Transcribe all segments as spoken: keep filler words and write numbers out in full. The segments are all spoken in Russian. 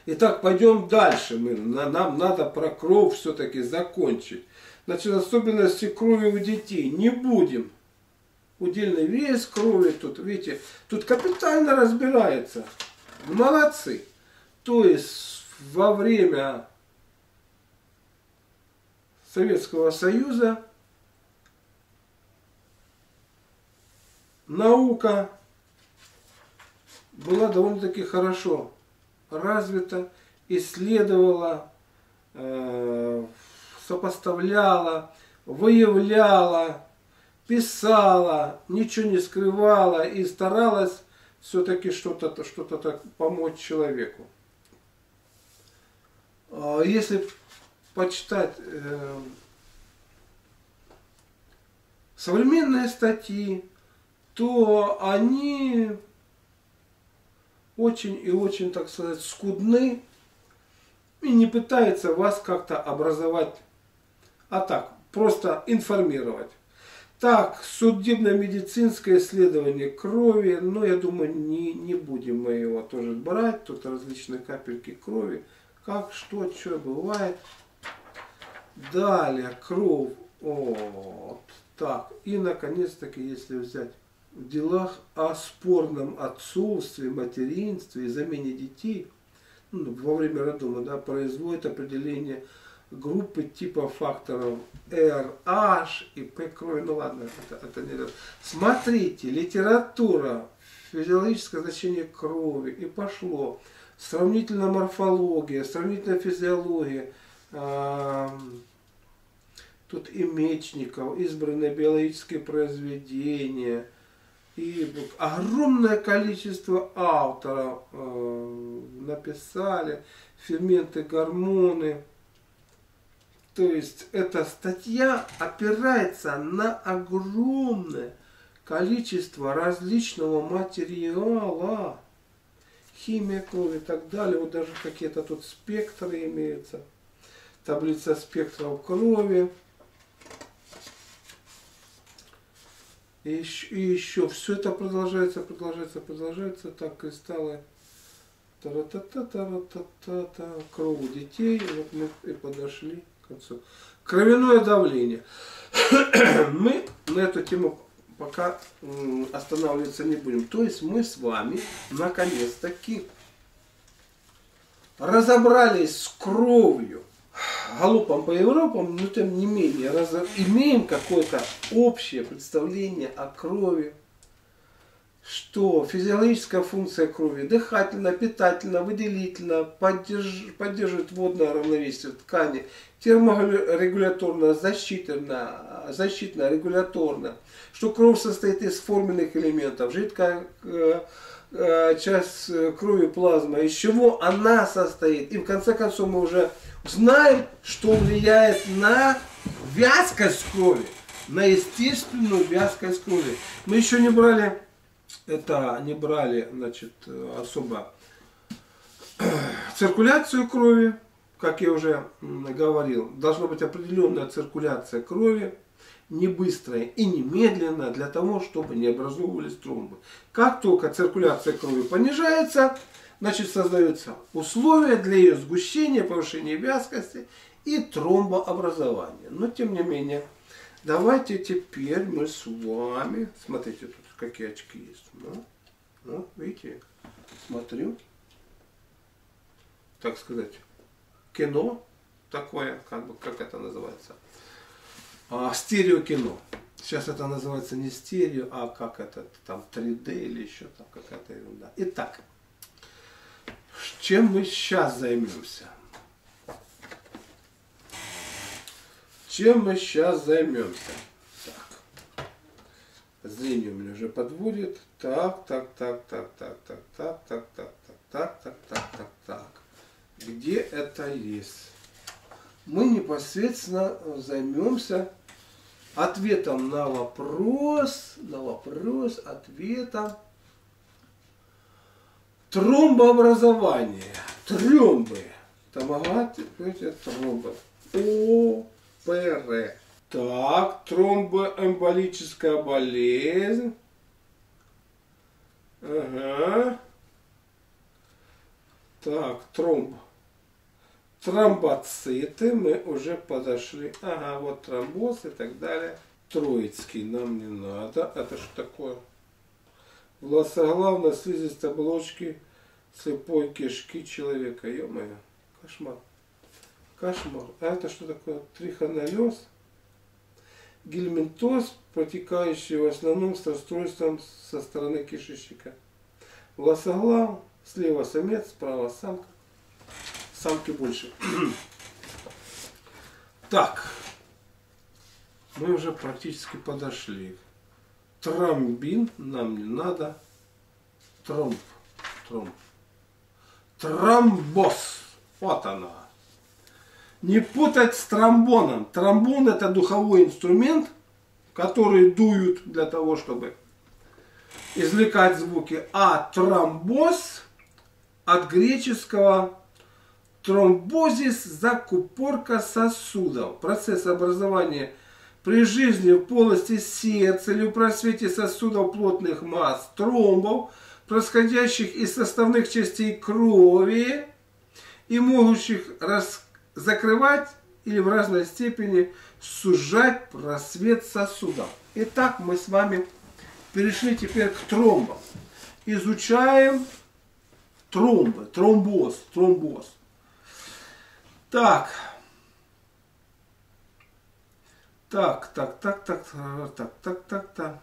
Итак, пойдем дальше. Мы, нам надо про кровь все-таки закончить. Значит, особенности крови у детей. Не будем. Удельный вес крови тут, видите, тут капитально разбирается. Молодцы. То есть во время Советского Союза наука была довольно-таки хорошо развита, исследовала, э, сопоставляла, выявляла, писала, ничего не скрывала и старалась все-таки что-то что-то так помочь человеку. Если почитать э, современные статьи, то они очень и очень, так сказать, скудны и не пытаются вас как-то образовать, а так, просто информировать. Так, судебно-медицинское исследование крови, но я думаю, не, не будем мы его тоже брать, тут различные капельки крови, как, что, что бывает. Далее, кровь, вот, так, и наконец-таки, если взять в делах о спорном отцовстве, материнстве и замене детей, ну, во время роддома, да, производит определение группы типа факторов эр аш и П крови. Ну ладно, это, это не... Смотрите, литература, физиологическое значение крови, и пошло. Сравнительная морфология, сравнительная физиология. Тут и Мечников, избранные биологические произведения. И огромное количество авторов э, написали, ферменты, гормоны. То есть эта статья опирается на огромное количество различного материала. Химия крови и так далее. Вот даже какие-то тут спектры имеются. Таблица спектров крови. И еще, и еще все это продолжается, продолжается, продолжается. Так, кристаллы. Та-ра-та-та-та-та-та-та. Кровь у детей. Вот мы и подошли к концу. Кровяное давление. Мы на эту тему пока останавливаться не будем. То есть мы с вами наконец-таки разобрались с кровью. Галопом по Европам, но тем не менее раз... имеем какое-то общее представление о крови, что физиологическая функция крови дыхательная, питательная, выделительная, поддерж... поддерживает водное равновесие в ткани, терморегуляторная, защитная, защитная, регуляторная, что кровь состоит из форменных элементов, жидкая э, часть крови, плазма, из чего она состоит. И в конце концов мы уже знаем, что влияет на вязкость крови, на естественную вязкость крови. Мы еще не брали, это не брали, значит, особо циркуляцию крови, как я уже говорил. Должна быть определенная циркуляция крови, не быстрая и не медленная, для того, чтобы не образовывались тромбы. Как только циркуляция крови понижается, значит, создаются условия для ее сгущения, повышения вязкости и тромбообразования. Но, тем не менее, давайте теперь мы с вами... Смотрите, тут какие очки есть. Ну, ну, видите, смотрю. Так сказать, кино такое, как бы, как это называется? А, стереокино. Сейчас это называется не стерео, а как это, там, три дэ или еще там какая-то ерунда. Итак. Чем мы сейчас займемся? Чем мы сейчас займемся? Так. Зрение у меня уже подводит. Так, так, так, так, так, так, так, так, так, так, так, так, так, так, так. Где это есть? Мы непосредственно займемся ответом на вопрос, на вопрос, ответом. Тромбообразование. Тромбы. Томогат, тромбы. О П Р. Так, тромбоэмболическая болезнь. Ага. Так, тромб. Тромбоциты мы уже подошли. Ага, вот тромбоз и так далее. Троицкий нам не надо. Это что такое? Власоглавной слизистой оболочки слепой кишки человека. Ё-моё, кошмар. Кошмар. А это что такое? Трихонеллез. Гельминтоз, протекающий в основном с расстройством со стороны кишечника. Власоглав, слева самец, справа самка. Самки больше. Так. Мы уже практически подошли. Тромбин нам не надо. Тромб. Тромб. Тромбоз. Вот она. Не путать с тромбоном. Тромбон — это духовой инструмент, который дуют для того, чтобы извлекать звуки. А тромбоз от греческого тромбозис — закупорка сосудов. Процесс образования при жизни в полости сердца или в просвете сосудов плотных масс тромбов, происходящих из составных частей крови и могущих раскрыть, закрывать или в разной степени сужать просвет сосудов. Итак, мы с вами перешли теперь к тромбам. Изучаем тромбы, тромбоз, тромбоз. Так. Так, так, так, так, так, так, так, так.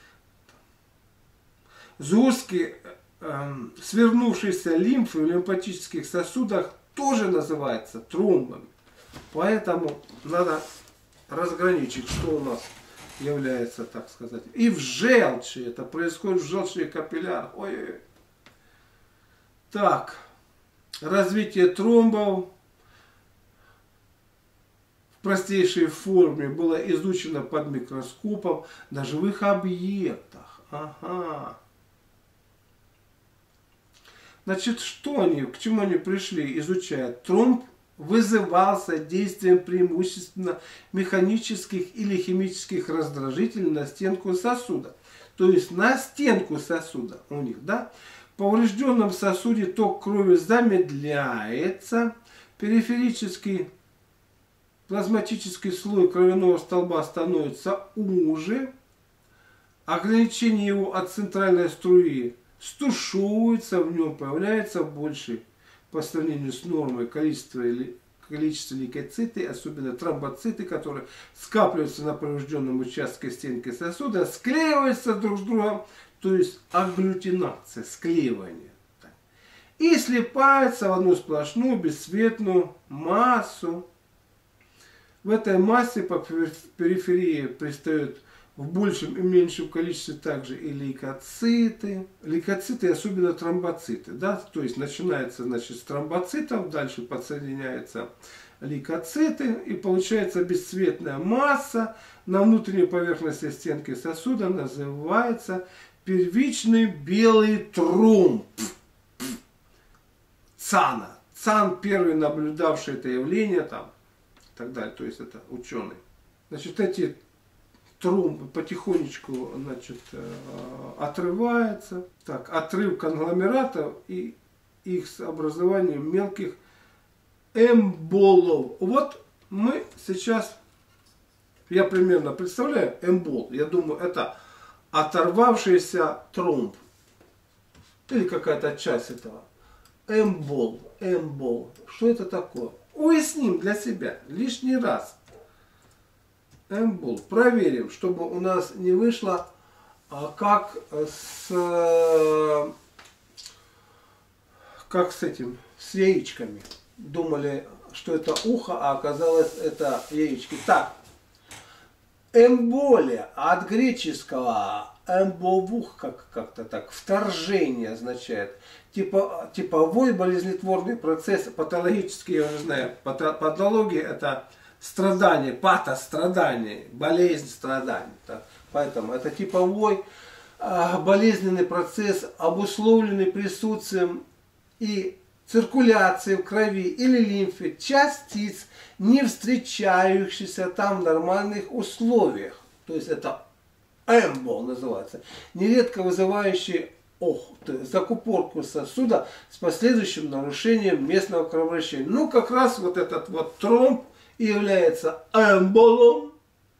Сгустки э, свернувшейся лимфы в лимфатических сосудах тоже называется тромбами. Поэтому надо разграничить, что у нас является, так сказать. И в желчи. Это происходит в желчных капиллярах. Ой-ой-ой. Так. Развитие тромбов в простейшей форме было изучено под микроскопом на живых объектах. Ага. Значит, что они, к чему они пришли, изучая? Тромб вызывался действием преимущественно механических или химических раздражителей на стенку сосуда. То есть на стенку сосуда у них, да? В поврежденном сосуде ток крови замедляется, периферический плазматический слой кровяного столба становится уже, ограничение его от центральной струи стушуется, в нем появляется больше по сравнению с нормой количество, количество лейкоциты, особенно тромбоциты, которые скапливаются на поврежденном участке стенки сосуда, склеиваются друг с другом, то есть агглютинация, склеивание. И слипаются в одну сплошную бесцветную массу. В этой массе по периферии пристают в большем и меньшем количестве также и лейкоциты. Лейкоциты, особенно тромбоциты. Да? То есть начинается, значит, с тромбоцитов, дальше подсоединяются лейкоциты. И получается бесцветная масса на внутренней поверхности стенки сосуда, называется первичный белый тромб. Цана. Цан первый, наблюдавший это явление там, и так далее. То есть это ученый. Значит, эти тромбы потихонечку, значит, отрываются. Так, отрыв конгломератов и их с образованием мелких эмболов. Вот мы сейчас, я примерно представляю эмбол. Я думаю, это оторвавшийся тромб. Или какая-то часть этого. Эмбол. Эмбол. Что это такое? Уясним для себя лишний раз. Эмбол. Проверим, чтобы у нас не вышло а, как с как с этим, с яичками. Думали, что это ухо, а оказалось это яички. Так. Эмболия от греческого эмбовух, как как-то так, вторжение означает. Типа, типовой болезнетворный процесс, патологический, я уже знаю, патология это страдание, патострадание, болезнь страданий. Так. Поэтому это типовой а, болезненный процесс, обусловленный присутствием и циркуляцией в крови или лимфе частиц, не встречающихся там в нормальных условиях. То есть это эмбол называется. Нередко вызывающий ох, закупорку сосуда с последующим нарушением местного кровообращения. Ну, как раз вот этот вот тромб и является эмболом,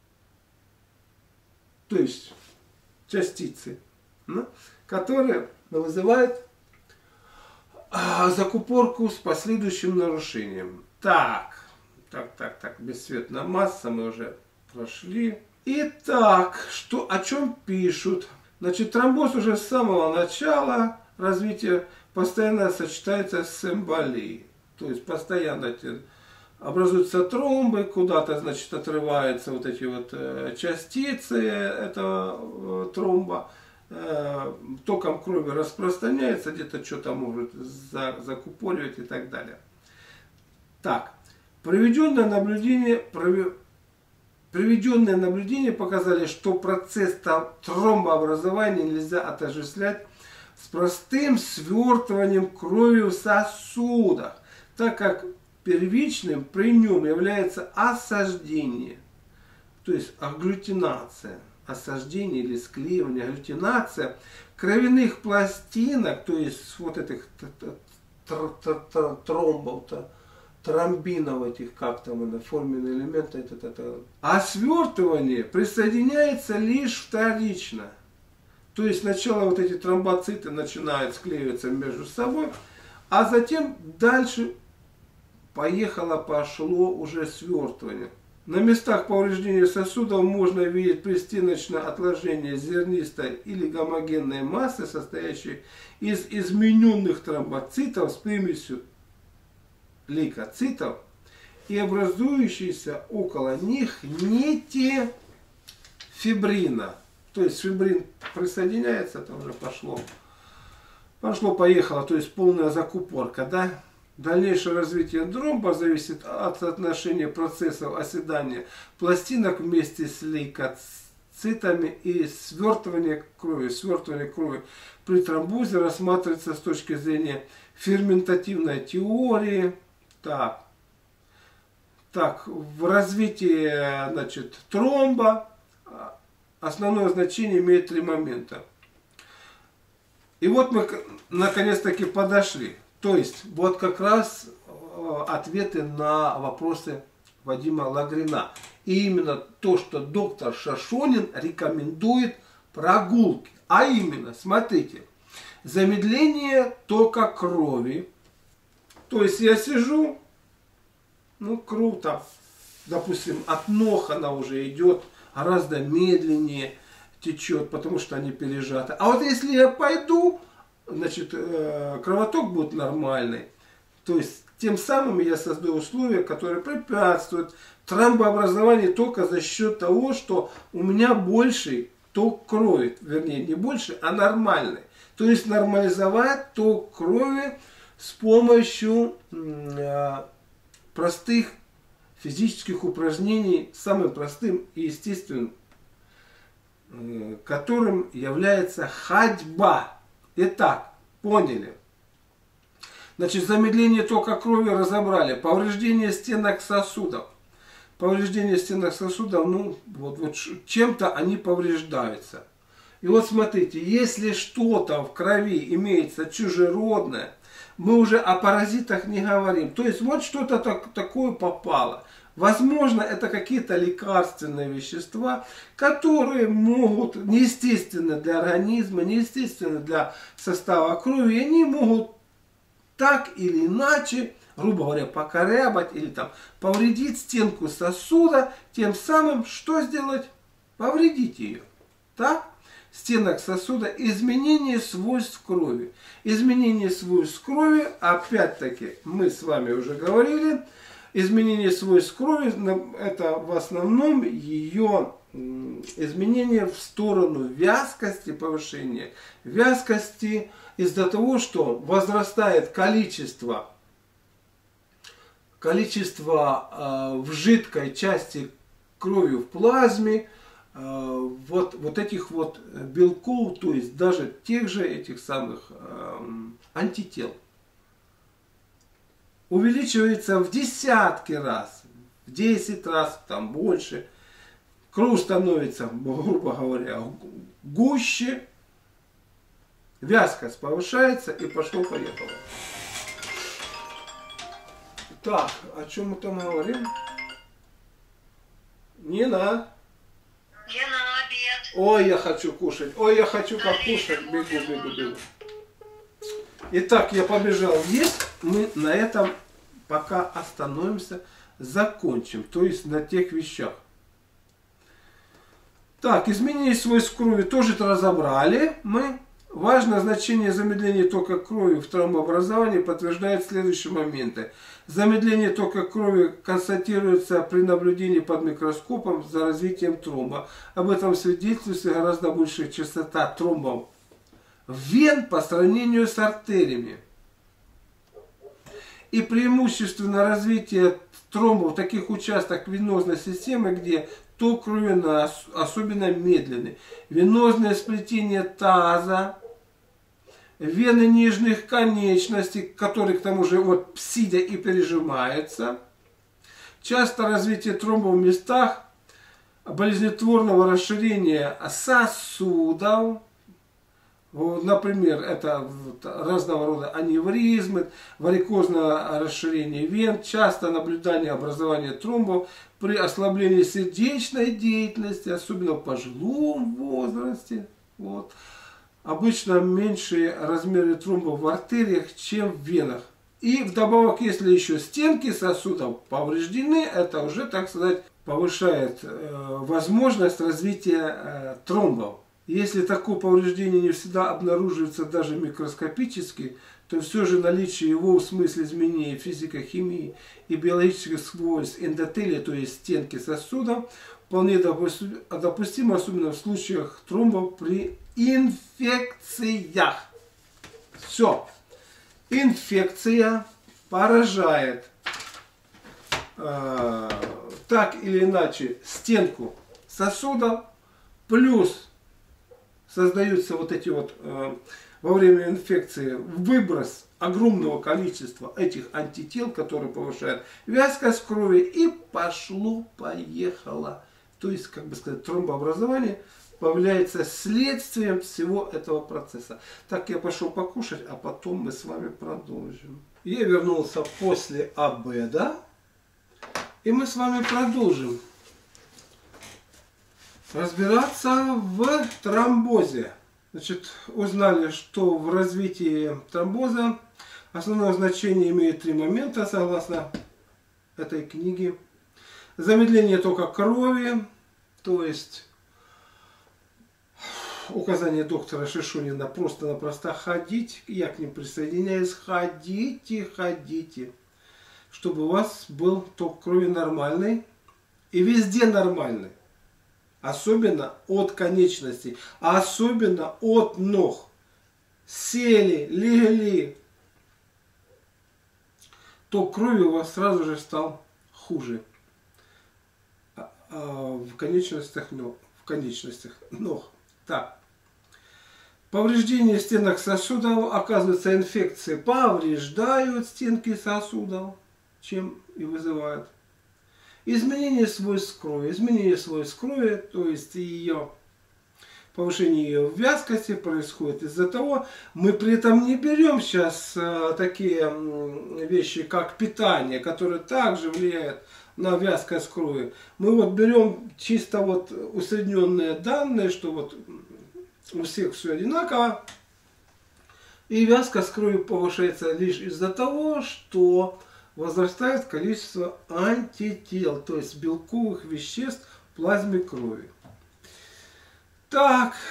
то есть частицы, ну, которые вызывают а, закупорку с последующим нарушением. Так, так, так, так, бесцветная масса мы уже прошли. Итак, что, о чем пишут? Значит, тромбоз уже с самого начала развития постоянно сочетается с эмболией. То есть постоянно образуются тромбы, куда-то, значит, отрываются вот эти вот частицы этого тромба, током крови распространяется, где-то что-то может закупоривать и так далее. Так, проведенное наблюдение, приведенные наблюдения показали, что процесс тромбообразования нельзя отождествлять с простым свертыванием крови в сосудах, так как первичным при нем является осаждение, то есть агглютинация, осаждение или склеивание, агглютинация кровяных пластинок, то есть вот этих тромбов-то, тромбинов этих, как там это, форменные элементы, это, это, это. А свертывание присоединяется лишь вторично. То есть сначала вот эти тромбоциты начинают склеиваться между собой, а затем дальше поехало, пошло уже свертывание. На местах повреждения сосудов можно видеть пристеночное отложение зернистой или гомогенной массы, состоящей из измененных тромбоцитов с примесью лейкоцитов и образующиеся около них нити фибрина. То есть фибрин присоединяется, это уже пошло. Пошло-поехало, то есть полная закупорка, да? Дальнейшее развитие тромба зависит от соотношения процессов оседания пластинок вместе с лейкоцитами и свертывания крови. Свертывание крови при тромбозе рассматривается с точки зрения ферментативной теории. Так, так в развитии, значит, тромба основное значение имеет три момента. И вот мы наконец-таки подошли. То есть, вот как раз ответы на вопросы Вадима Лагрина. И именно то, что доктор Шашонин рекомендует прогулки. А именно, смотрите, замедление тока крови. То есть, я сижу, ну, круто, допустим, от ног она уже идет гораздо медленнее течет, потому что они пережаты. А вот если я пойду, значит, кровоток будет нормальный. То есть, тем самым я создаю условия, которые препятствуют тромбообразованию только за счет того, что у меня больший ток крови. Вернее, не больше, а нормальный. То есть, нормализовать ток крови с помощью простых физических упражнений, самым простым и естественным, которым является ходьба. Итак, поняли. Значит, замедление тока крови разобрали. Повреждение стенок сосудов. Повреждение стенок сосудов, ну, вот, вот чем-то они повреждаются. И вот смотрите, если что-то в крови имеется чужеродное, мы уже о паразитах не говорим. То есть, вот что-то так, такое попало. Возможно, это какие-то лекарственные вещества, которые могут, неестественно для организма, неестественно для состава крови, и они могут так или иначе, грубо говоря, покорябать или там повредить стенку сосуда, тем самым что сделать? Повредить ее. Так? Стенок сосуда, изменение свойств крови. Изменение свойств крови, опять-таки, мы с вами уже говорили, изменение свойств крови, это в основном ее изменение в сторону вязкости, повышения вязкости, из-за того, что возрастает количество, количество э, в жидкой части крови в плазме, э, вот, вот этих вот белков, то есть даже тех же этих самых э, антител. Увеличивается в десятки раз, в десять раз, там больше. Кровь становится, грубо говоря, гуще. Вязкость повышается и пошло-поехало. Так, о чем мы там говорим? Нина. Лена, обед. Ой, я хочу кушать. Ой, я хочу как кушать. Бегу, бегу, бегу. Итак, я побежал есть. Мы на этом пока остановимся, закончим. То есть на тех вещах. Так, изменение свойств крови тоже разобрали мы. Важное значение замедления тока крови в тромбообразовании подтверждает следующие моменты. Замедление тока крови констатируется при наблюдении под микроскопом за развитием тромба. Об этом свидетельствует гораздо большая частота тромбов вен по сравнению с артериями. И преимущественно развитие тромбов в таких участках венозной системы, где ток крови особенно медленный. Венозное сплетение таза, вены нижних конечностей, которые к тому же вот сидя и пережимаются. Часто развитие тромбов в местах болезнетворного расширения сосудов. Например, это разного рода аневризмы, варикозное расширение вен, часто наблюдание образования тромбов при ослаблении сердечной деятельности, особенно в пожилом возрасте. Вот. Обычно меньшие размеры тромбов в артериях, чем в венах. И вдобавок, если еще стенки сосудов повреждены, это уже, так сказать, повышает э, возможность развития э, тромбов. Если такое повреждение не всегда обнаруживается даже микроскопически, то все же наличие его в смысле изменения физико-химии и биологических свойств эндотелия, то есть стенки сосудов, вполне допустимо, особенно в случаях тромбов при инфекциях. Все. Инфекция поражает э, так или иначе стенку сосудов, плюс создаются вот эти вот э, во время инфекции выброс огромного количества этих антител, которые повышают вязкость крови, и пошло-поехало. То есть, как бы сказать, тромбообразование появляется следствием всего этого процесса. Так, я пошел покушать, а потом мы с вами продолжим. Я вернулся после обеда, и мы с вами продолжим разбираться в тромбозе. Значит, узнали, что в развитии тромбоза основное значение имеет три момента, согласно этой книге. Замедление тока крови, то есть указание доктора Шишунина просто-напросто ходить, я к ним присоединяюсь, ходите, ходите, чтобы у вас был ток крови нормальный и везде нормальный. Особенно от конечностей, а особенно от ног. Сели, легли. Ток крови у вас сразу же стал хуже. В конечностях ног. В конечностях ног. Так. Повреждение стенок сосудов, оказывается, инфекции повреждают стенки сосудов, чем и вызывают. Изменение свойств крови. Изменение свойств крови, то есть ее повышение ее вязкости происходит из-за того, мы при этом не берем сейчас а, такие вещи, как питание, которые также влияют на вязкость крови. Мы вот берем чисто вот усредненные данные, что вот у всех все одинаково, и вязкость крови повышается лишь из-за того, что возрастает количество антител, то есть белковых веществ в плазме крови. Так,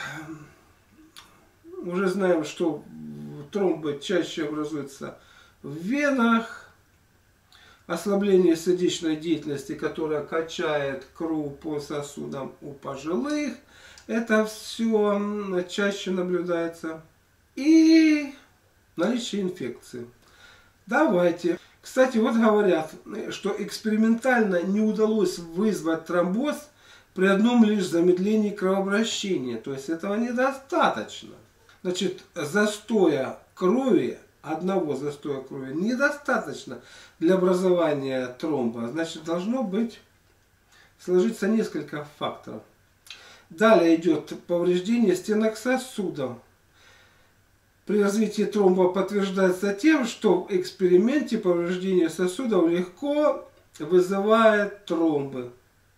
уже знаем, что тромбы чаще образуются в венах, ослабление сердечной деятельности, которая качает кровь по сосудам у пожилых, это все чаще наблюдается, и наличие инфекции. Давайте. Кстати, вот говорят, что экспериментально не удалось вызвать тромбоз при одном лишь замедлении кровообращения. То есть этого недостаточно. Значит, застоя крови, одного застоя крови недостаточно для образования тромба. Значит, должно быть, сложиться несколько факторов. Далее идет повреждение стенок сосудов. при развитии тромба подтверждается тем, что в эксперименте повреждение сосудов легко вызывает тромбы.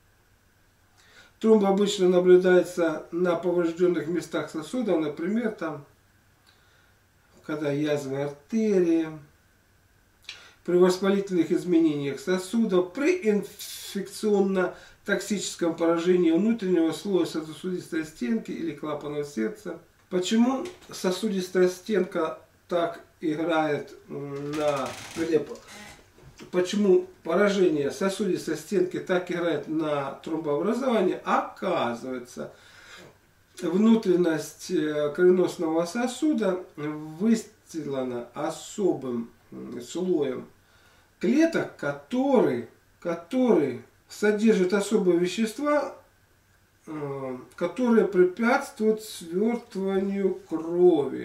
Тромб обычно наблюдается на поврежденных местах сосудов, например, там, когда язвы артерии, при воспалительных изменениях сосудов, при инфекционно-токсическом поражении внутреннего слоя сосудистой стенки или клапанов сердца. Почему сосудистая стенка так играет на... Почему поражение сосудистой стенки так играет на тромбообразование? Оказывается, внутренность кровеносного сосуда выстилана особым слоем клеток, которые, которые содержат особые вещества, которые препятствуют свертыванию крови.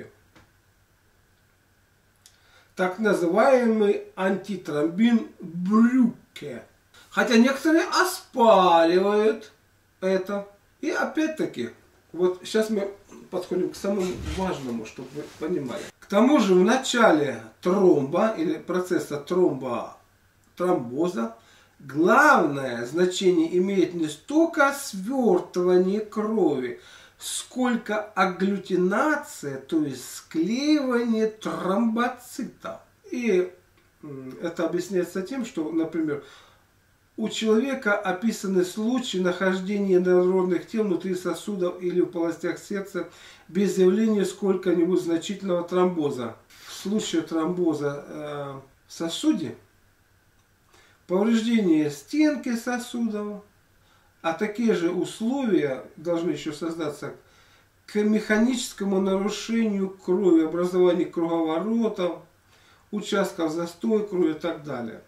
Так называемый антитромбин Брюгге. Хотя некоторые оспаривают это. И опять-таки, вот сейчас мы подходим к самому важному, чтобы вы понимали. К тому же в начале тромба или процесса тромба, тромбоза главное значение имеет не столько свертывание крови, сколько агглютинация, то есть склеивание тромбоцитов. И это объясняется тем, что, например, у человека описаны случаи нахождения инородных тел внутри сосудов или в полостях сердца без явления сколько-нибудь значительного тромбоза. В случае тромбоза э, в сосуде повреждение стенки сосудов, а такие же условия должны еще создаться к механическому нарушению крови, образованию круговоротов, участков застоя крови и так далее.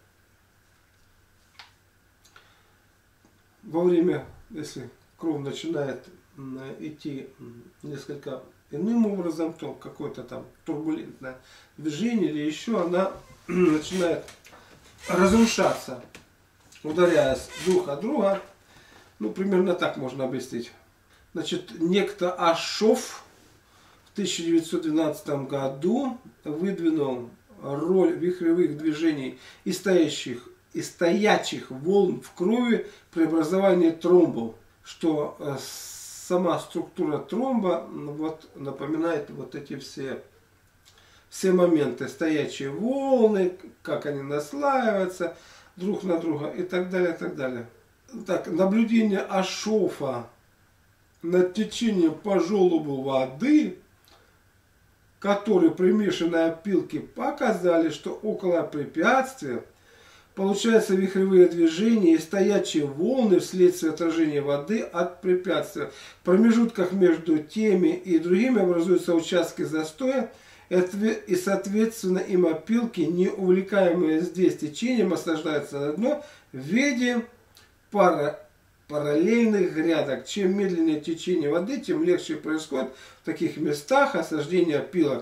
Во время, если кровь начинает идти несколько иным образом, то какое-то там турбулентное движение или еще, она начинает разрушаться, ударяясь друг от друга. Ну, примерно так можно объяснить. Значит, некто Ашов в тысяча девятьсот двенадцатом году выдвинул роль вихревых движений и стоящих, и стоячих волн в крови при образовании тромбов, что сама структура тромба вот, напоминает вот эти все, все моменты. Стоячие волны, как они наслаиваются друг на друга и так далее, и так далее. Так, наблюдение Ашофа над течением по желобу воды, которые примешанные опилки показали, что около препятствия получаются вихревые движения и стоячие волны вследствие отражения воды от препятствия. В промежутках между теми и другими образуются участки застоя, и соответственно им опилки, не увлекаемые здесь течением, осаждаются на дно в виде пара параллельных грядок. Чем медленнее течение воды, тем легче происходит в таких местах осаждение опилок.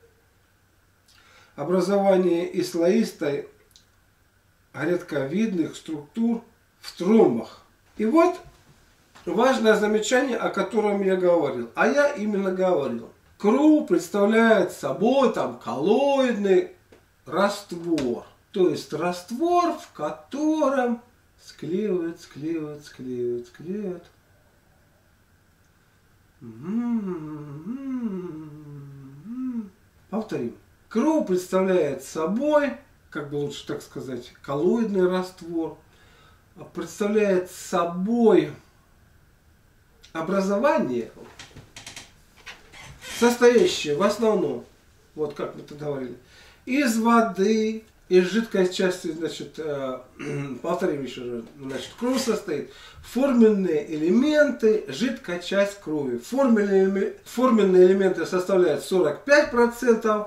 Образование и слоистой грядковидных структур в тромбах. И вот важное замечание, о котором я говорил. А я именно говорил. Кровь представляет собой там коллоидный раствор. То есть раствор, в котором склеивают, склеивают, склеивают, склеивают. Повторим. Кровь представляет собой, как бы лучше так сказать, коллоидный раствор. Представляет собой образование, состоящее в основном, вот как мы тогда говорили, из воды, из жидкой части, значит, э, повторим еще раз, значит, кровь состоит форменные элементы, жидкая часть крови. Форменные, форменные элементы составляют сорок пять процентов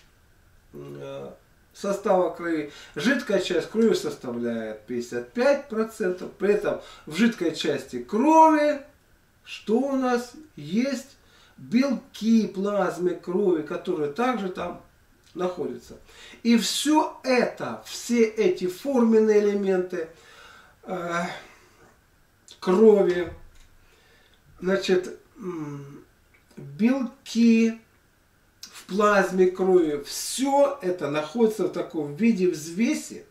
состава крови, жидкая часть крови составляет пятьдесят пять процентов, при этом в жидкой части крови, что у нас есть? Белки плазмы крови, которые также там находятся. И все это, все эти форменные элементы э, крови, значит, белки в плазме крови. Все это находится в таком виде взвеси,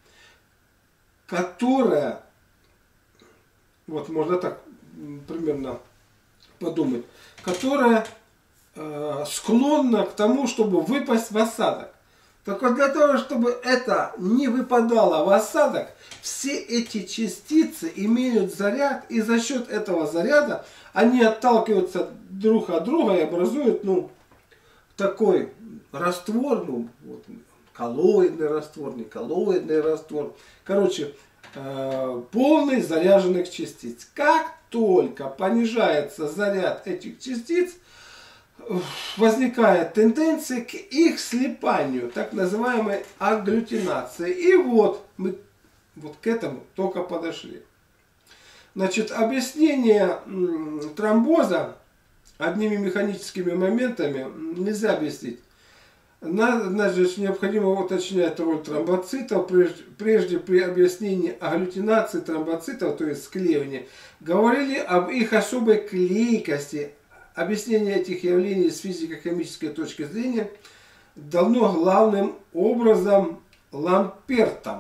которая, вот можно так примерно подумать, которая э, склонна к тому, чтобы выпасть в осадок. Так вот, для того, чтобы это не выпадало в осадок, все эти частицы имеют заряд, и за счет этого заряда они отталкиваются друг от друга и образуют, ну, такой раствор, ну, вот, коллоидный раствор, не коллоидный раствор. Короче, э, полный заряженных частиц. Как только понижается заряд этих частиц, возникает тенденция к их слипанию, так называемой агглютинации. И вот мы вот к этому только подошли. Значит, объяснение тромбоза одними механическими моментами нельзя объяснить. Значит, необходимо уточнять роль тромбоцитов. Прежде, прежде при объяснении агглютинации тромбоцитов, то есть склеивания, говорили об их особой клейкости. Объяснение этих явлений с физико-химической точки зрения дано главным образом Лампертом.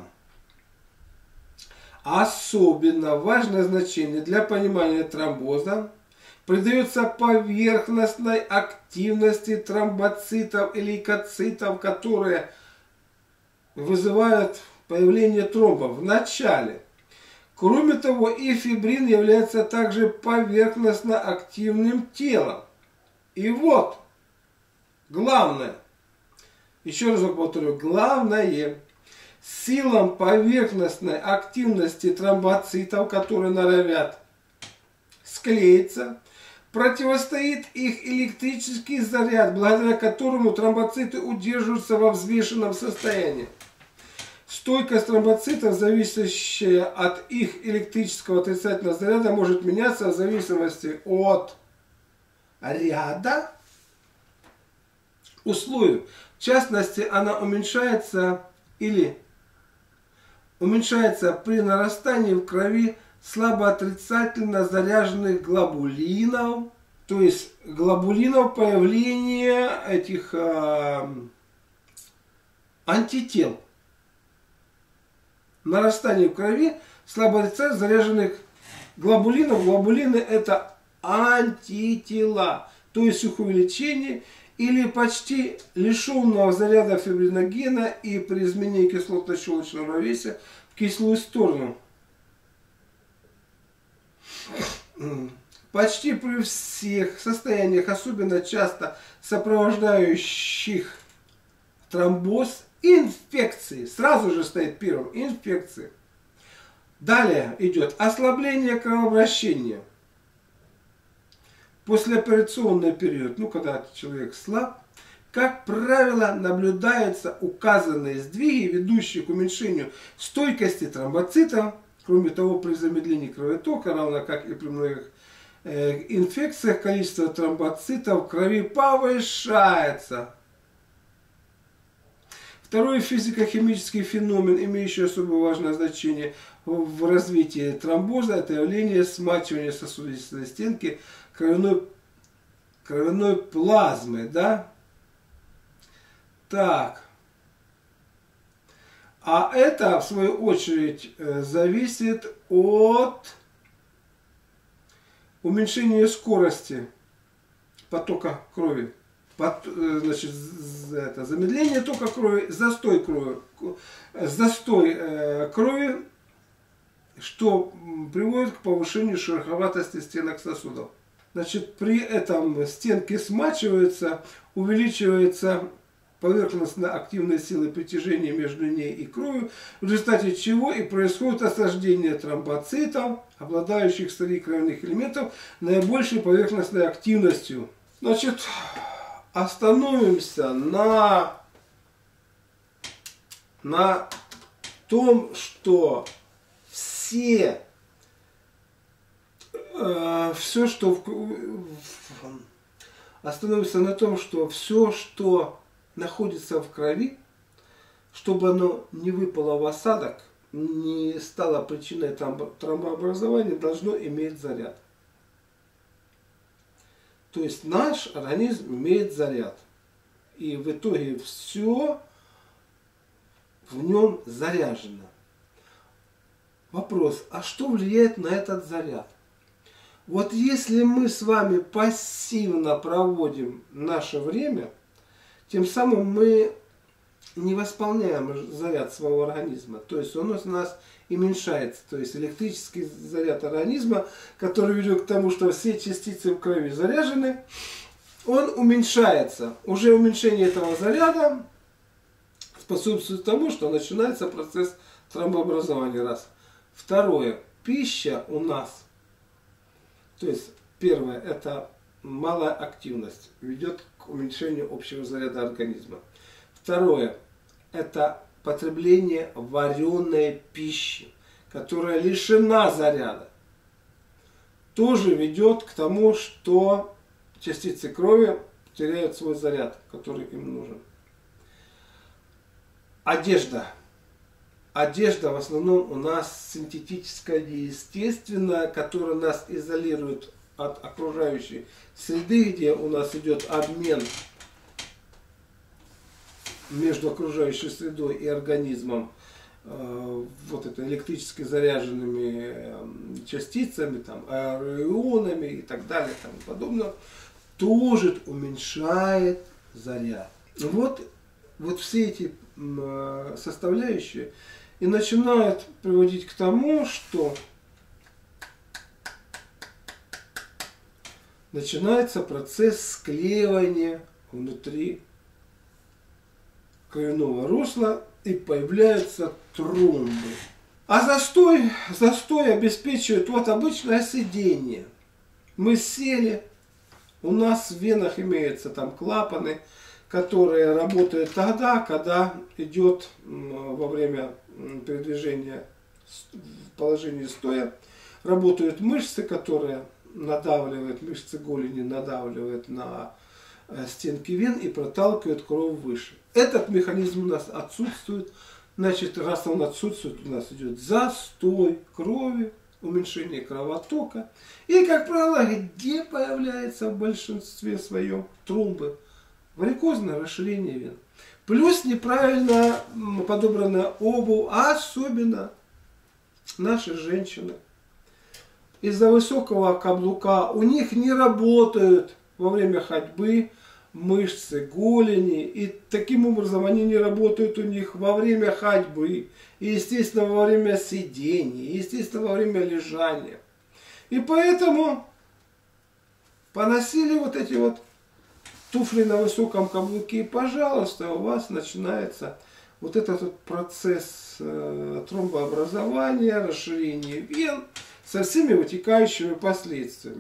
Особенно важное значение для понимания тромбоза придается поверхностной активности тромбоцитов и лейкоцитов, которые вызывают появление тромбов в начале. Кроме того, и фибрин является также поверхностно активным телом. И вот, главное, еще раз повторю, главное, силам поверхностной активности тромбоцитов, которые норовят склеиться, противостоит их электрический заряд, благодаря которому тромбоциты удерживаются во взвешенном состоянии. Стойкость тромбоцитов, зависящая от их электрического отрицательного заряда, может меняться в зависимости от ряда условий. В частности, она уменьшается или уменьшается при нарастании в крови слабоотрицательно заряженных глобулинов, то есть глобулинов появления этих э, антител. Нарастание в крови слабоотрицательно заряженных глобулинов. Глобулины это антитела, то есть их увеличение или почти лишенного заряда фибриногена и при изменении кислотно-щелочного равновесия в кислую сторону. Почти при всех состояниях, особенно часто сопровождающих тромбоз, инфекции. Сразу же стоит первым. Инфекции. Далее идет ослабление кровообращения. Послеоперационный период, ну когда человек слаб, как правило, наблюдаются указанные сдвиги, ведущие к уменьшению стойкости тромбоцитов. Кроме того, при замедлении кровотока, равно как и при многих э, инфекциях, количество тромбоцитов в крови повышается. Второй физико-химический феномен, имеющий особо важное значение в развитии тромбоза, это явление смачивания сосудистой стенки кровяной, кровяной плазмы. Да? Так. А это, в свою очередь, зависит от уменьшения скорости потока крови. Значит, это, замедление тока крови, застой крови, застой э, крови, что приводит к повышению шероховатости стенок сосудов. Значит, при этом стенки смачиваются, увеличивается поверхностно активной силы притяжения между ней и кровью, в результате чего и происходит осаждение тромбоцитов, обладающих среди кровяных элементов наибольшей поверхностной активностью. Значит, остановимся на, на том, что все, э, все, что в, в, остановимся на том, что все, что находится в крови, чтобы оно не выпало в осадок, не стало причиной тромбообразования, должно иметь заряд. То есть наш организм имеет заряд. И в итоге все в нем заряжено. Вопрос, а что влияет на этот заряд? Вот если мы с вами пассивно проводим наше время, тем самым мы не восполняем заряд своего организма. То есть он у нас уменьшается. То есть электрический заряд организма, который ведет к тому, что все частицы в крови заряжены, он уменьшается. Уже уменьшение этого заряда способствует тому, что начинается процесс тромбообразования. Раз. Второе. Пища у нас, то есть первое, это малая активность, ведет к уменьшению общего заряда организма. Второе, это потребление вареной пищи, которая лишена заряда. Тоже ведет к тому, что частицы крови теряют свой заряд, который им нужен. Одежда. Одежда в основном у нас синтетическая, неестественная, которая нас изолирует от окружающей среды, где у нас идет обмен между окружающей средой и организмом э, вот это электрически заряженными частицами, там, аэроионами и так далее, и тому подобное, тоже уменьшает заряд. Вот, вот все эти э, составляющие и начинают приводить к тому, что начинается процесс склеивания внутри кровяного русла и появляются тромбы. А застой, застой обеспечивает вот обычное сидение. Мы сели, у нас в венах имеются там клапаны, которые работают тогда, когда идет во время передвижения в положении стоя, работают мышцы, которые надавливают, мышцы голени надавливают на стенки вен и проталкивают кровь выше. Этот механизм у нас отсутствует. Значит, раз он отсутствует, у нас идет застой крови, уменьшение кровотока. И, как правило, где появляется в большинстве своем тромбы? Варикозное расширение вен. Плюс неправильно подобранная обувь, а особенно наши женщины. Из-за высокого каблука у них не работают во время ходьбы мышцы голени. И таким образом они не работают у них во время ходьбы. И, естественно, во время сидения. И, естественно, во время лежания. И поэтому поносили вот эти вот туфли на высоком каблуке, и, пожалуйста, у вас начинается вот этот вот процесс э, тромбообразования, расширения вен со всеми вытекающими последствиями.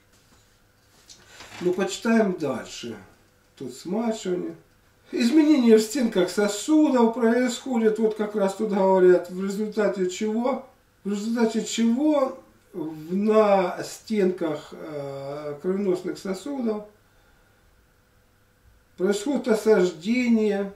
Ну, почитаем дальше. Тут смачивание. Изменения в стенках сосудов происходят, вот как раз тут говорят, в результате чего? В результате чего на стенках э, кровеносных сосудов происходит осаждение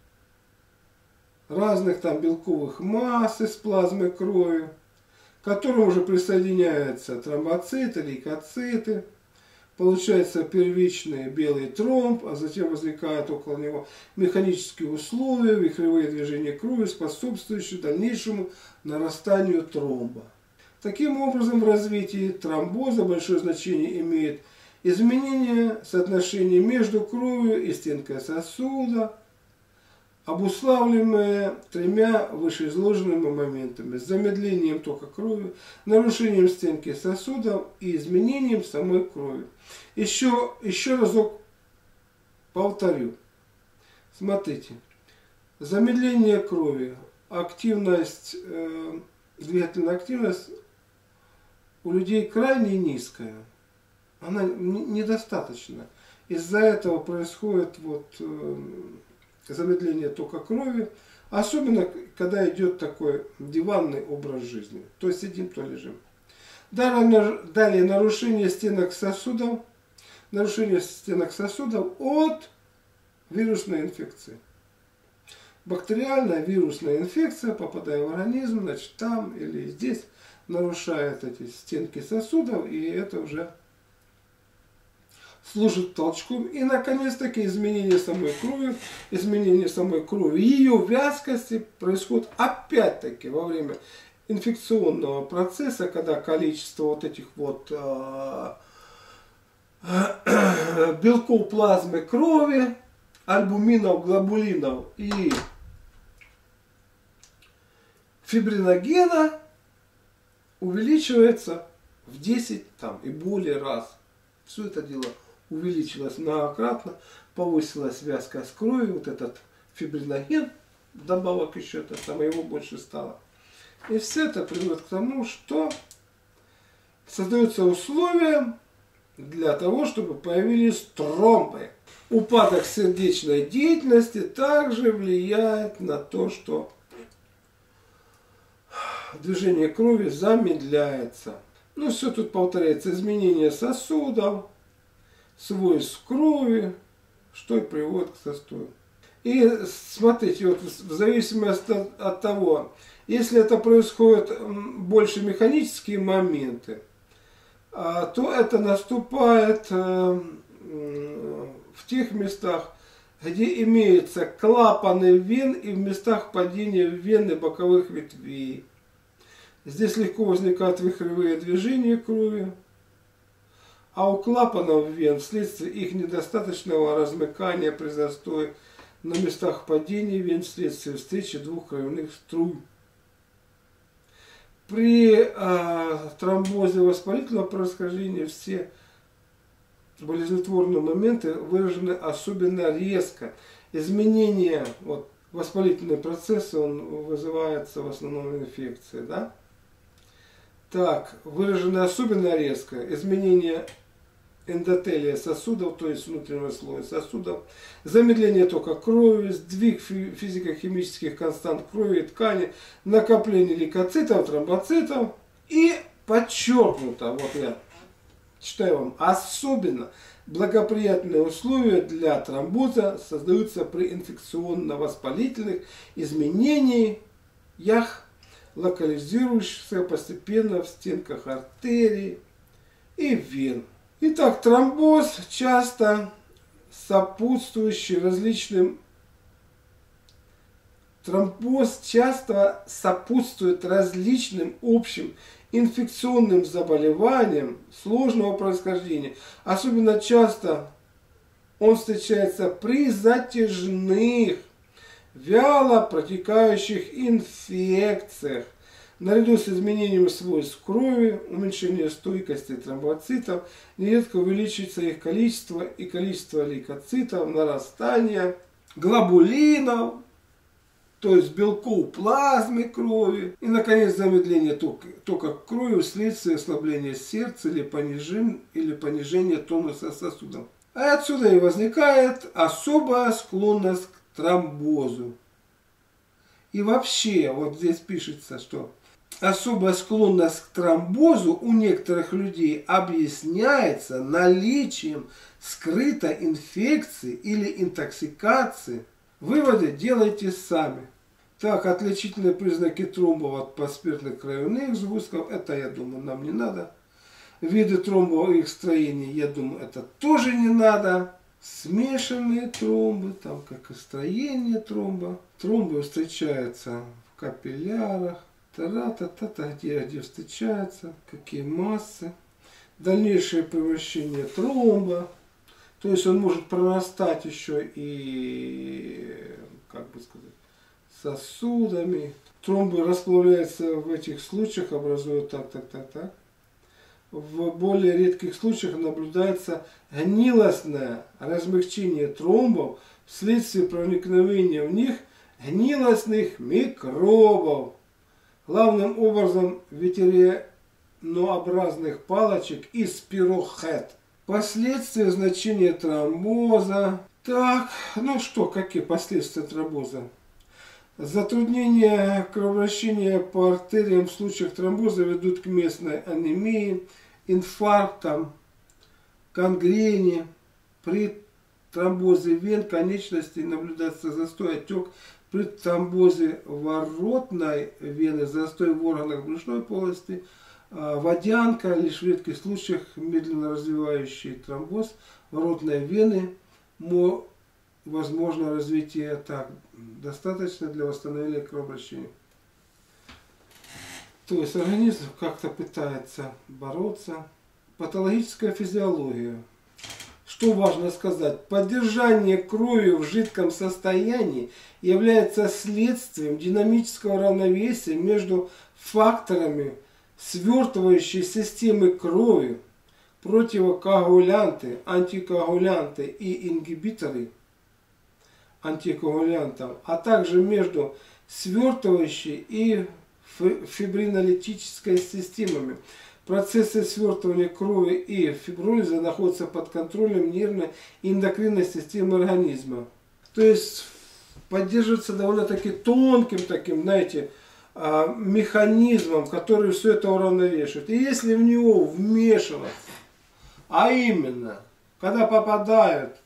разных там белковых масс из плазмы крови, к которым уже присоединяются тромбоциты, лейкоциты. Получается первичный белый тромб, а затем возникают около него механические условия, вихревые движения крови, способствующие дальнейшему нарастанию тромба. Таким образом, в развитии тромбоза большое значение имеет изменение соотношения между кровью и стенкой сосуда, обуславливаемое тремя вышеизложенными моментами: замедлением тока крови, нарушением стенки сосудов и изменением самой крови. Еще, еще разок повторю. Смотрите. Замедление крови, активность, э, двигательная активность у людей крайне низкая. Она недостаточна. Из-за этого происходит вот, э, замедление тока крови, особенно когда идет такой диванный образ жизни. То сидим, то лежим. Далее, далее нарушение стенок сосудов, нарушение стенок сосудов от вирусной инфекции. Бактериальная вирусная инфекция, попадая в организм, значит, там или здесь нарушает эти стенки сосудов, и это уже служит толчком. И, наконец-таки, изменение самой крови, изменение самой крови, ее вязкости происходит опять-таки во время инфекционного процесса, когда количество вот этих вот э, э, белков плазмы крови, альбуминов, глобулинов и фибриногена увеличивается в десять там, и более раз. Все это дело увеличилось многократно, повысилась вязкость крови, вот этот фибриноген, добавок еще это самое, его больше стало. И все это приводит к тому, что создаются условия для того, чтобы появились тромбы. Упадок сердечной деятельности также влияет на то, что движение крови замедляется. Ну, все тут повторяется. Изменение сосудов, свойств крови, что и приводит к застою. И смотрите, вот в зависимости от, от того, если это происходит больше механические моменты, то это наступает в тех местах, где имеются клапаны вен и в местах падения вен боковых ветвей. Здесь легко возникают вихревые движения крови, а у клапанов вен вследствие их недостаточного размыкания при застое на местах падения вен вследствие встречи двух кровяных струй. При э, тромбозе воспалительного происхождения все болезнетворные моменты выражены особенно резко. Изменение, вот, воспалительный процесс, он вызывается в основном инфекцией, да? Так, выражены особенно резко. Изменение эндотелия сосудов, то есть внутреннего слоя сосудов, замедление тока крови, сдвиг физико-химических констант крови и ткани, накопление лейкоцитов, тромбоцитов и подчеркнуто, вот я читаю вам, особенно благоприятные условия для тромбоза создаются при инфекционно-воспалительных изменениях, локализирующихся постепенно в стенках артерий и вен. Итак, тромбоз часто сопутствующий различным тромбоз часто сопутствует различным общим инфекционным заболеваниям сложного происхождения. Особенно часто он встречается при затяжных, вяло протекающих инфекциях. Наряду с изменением свойств крови, уменьшением стойкости тромбоцитов, нередко увеличивается их количество и количество лейкоцитов, нарастание глобулинов, то есть белков плазмы крови, и, наконец, замедление тока, тока крови вследствие ослабления сердца или понижения, или понижения тонуса сосудов. А отсюда и возникает особая склонность к тромбозу. И вообще, вот здесь пишется, что особая склонность к тромбозу у некоторых людей объясняется наличием скрытой инфекции или интоксикации. Выводы делайте сами. Так, отличительные признаки тромбов от подспиртных кровяных сгустков, это, я думаю, нам не надо. Виды тромбов и их строения, я думаю, это тоже не надо. Смешанные тромбы, там как и строение тромба. Тромбы встречаются в капиллярах. Та-та-та-та, где, где встречаются, какие массы. Дальнейшее превращение тромба. То есть он может прорастать еще и, как бы сказать, сосудами. Тромбы расплавляются в этих случаях, образуют так, так, так, так. В более редких случаях наблюдается гнилостное размягчение тромбов вследствие проникновения в них гнилостных микробов. Главным образом ветеринообразных палочек и спирохет. Последствия значения тромбоза. Так, ну что, какие последствия тромбоза? Затруднения кровообращения по артериям в случаях тромбоза ведут к местной анемии, инфарктам, гангрене. При тромбозе вен конечностей наблюдается застой, отек. При тромбозе воротной вены застой в органах брюшной полости, водянка, лишь в редких случаях медленно развивающий тромбоз в ротной вены, возможно развитие так, достаточно для восстановления кровообращения. То есть организм как-то пытается бороться. Патологическая физиология. Что важно сказать? Поддержание крови в жидком состоянии является следствием динамического равновесия между факторами свертывающей системы крови, противокоагулянты, антикоагулянты и ингибиторы антикоагулянтов, а также между свертывающей и фибринолитической системами. Процессы свертывания крови и фибролиза находятся под контролем нервной и эндокринной системы организма. То есть поддерживается довольно-таки тонким таким, знаете, механизмом, который все это уравновешивает. И если в него вмешиваться, а именно, когда попадают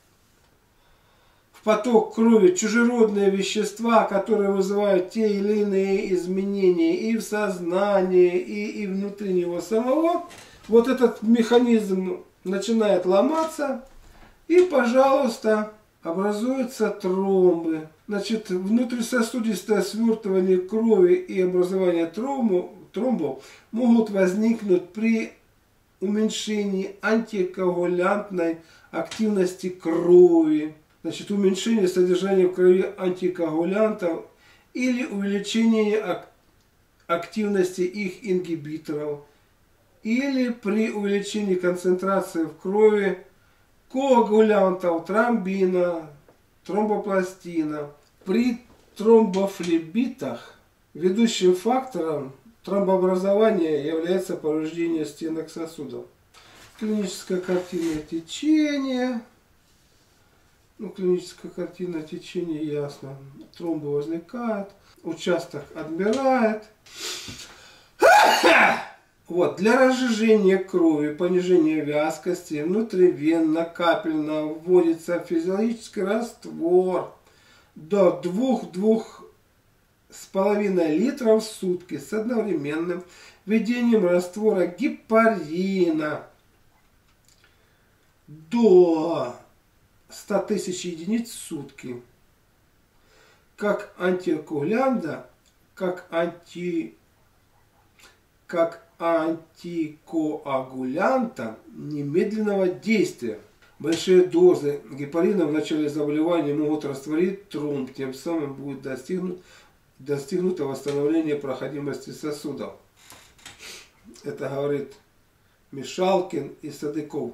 в поток крови чужеродные вещества, которые вызывают те или иные изменения и в сознании, и, и внутри него самого, вот этот механизм начинает ломаться, и, пожалуйста, образуются тромбы. Значит, внутрисосудистое свертывание крови и образование тромбов, тромбов могут возникнуть при уменьшении антикоагулянтной активности крови. Значит, уменьшение содержания в крови антикоагулянтов или увеличение активности их ингибиторов, или при увеличении концентрации в крови коагулянтов тромбина, тромбопластина. При тромбофлебитах ведущим фактором тромбообразования является повреждение стенок сосудов. Клиническая картина течения. Ну, клиническая картина течения ясно. Тромбы возникают, участок отмирает. Вот, для разжижения крови, понижения вязкости, внутривенно, капельно вводится физиологический раствор до двух-двух с половиной литров в сутки с одновременным введением раствора гепарина до ста тысяч единиц в сутки. Как антикоагулянта, как анти, как антикоагулянта немедленного действия. Большие дозы гепарина в начале заболевания могут растворить тромб, тем самым будет достигнут, достигнуто восстановление проходимости сосудов. Это говорит Мишалкин и Садыков.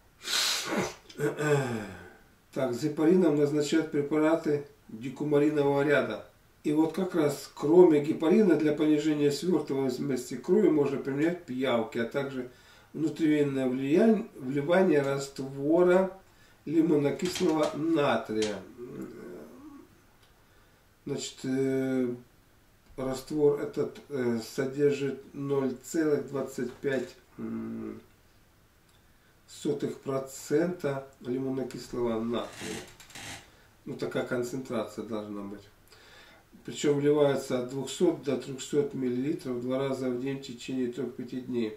Так, с гепарином назначают препараты декумаринового ряда. И вот как раз кроме гепарина для понижения свертываемости крови можно применять пиявки, а также внутривенное влияние, вливание раствора лимонокислого натрия. Значит, э, раствор этот э, содержит ноль целых двадцать пять сотых процента лимонокислого натрия. Ну, такая концентрация должна быть. Причем вливается от двухсот до трёхсот миллилитров два раза в день в течение трёх-пяти дней.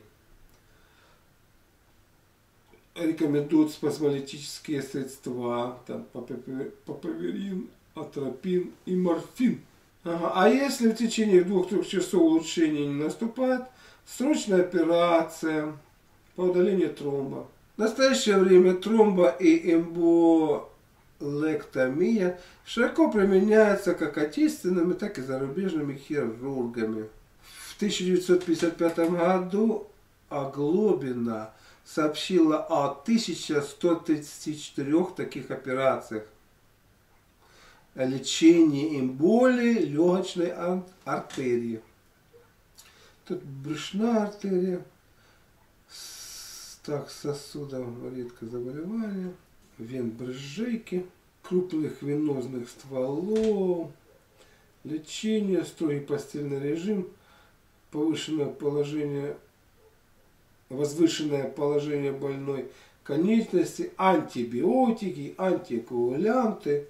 Рекомендуют спазмолитические средства, там папаверин, атропин и морфин. Ага. А если в течение двух-трёх часов улучшения не наступает, срочная операция по удалению тромба. В настоящее время тромбо- и эмболэктомия широко применяется как отечественными, так и зарубежными хирургами. В тысяча девятьсот пятьдесят пятом году Оглобина сообщила о тысяче ста тридцати четырёх таких операциях лечения эмболии легочной артерии. Тут брюшная артерия. Так, сосудов редко заболевания, вен брызжейки, крупных венозных стволов, лечение, строгий постельный режим, повышенное положение, возвышенное положение больной конечности, антибиотики, антикоагулянты,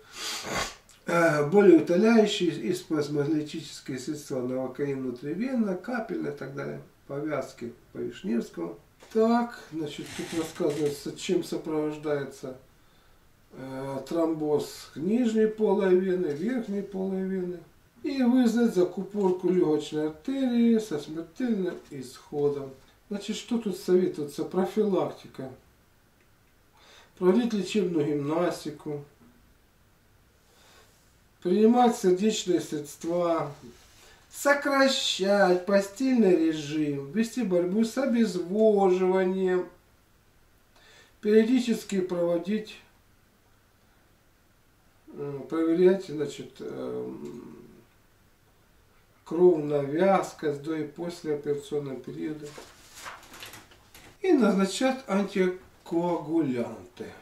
болеутоляющие и спазмолитические средства, новокаин внутривенно, капельно и так далее. повязки по Вишневскому. Так, значит, тут рассказывается, чем сопровождается э, тромбоз нижней полой вены, верхней полой вены. И вызвать закупорку легочной артерии со смертельным исходом. Значит, что тут советуется? Профилактика. Проводить лечебную гимнастику. Принимать сердечные средства. Сокращать постельный режим. Вести борьбу с обезвоживанием. Периодически проводить, проверять, значит, кровная вязкость до и после операционного периода. И назначать антикоагулянты.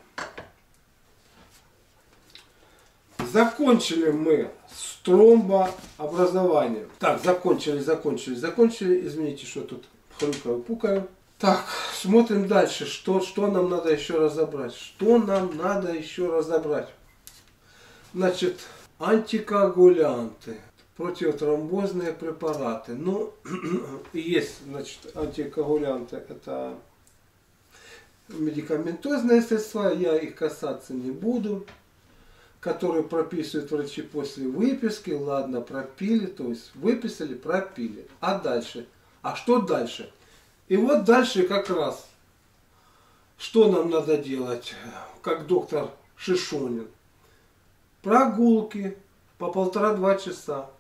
Закончили мы с тромбообразованием. Так, закончили, закончили, закончили. Извините, что тут хрюкаю, пукаю. Так, смотрим дальше. Что, что нам надо еще разобрать? Что нам надо еще разобрать? Значит, антикоагулянты. Противотромбозные препараты. Ну, есть, значит, антикоагулянты. Это медикаментозные средства. Я их касаться не буду. Которые прописывают врачи после выписки. Ладно, пропили. То есть выписали, пропили. А дальше? А что дальше? И вот дальше как раз. Что нам надо делать? Как доктор Шишонин. Прогулки по полтора-два часа.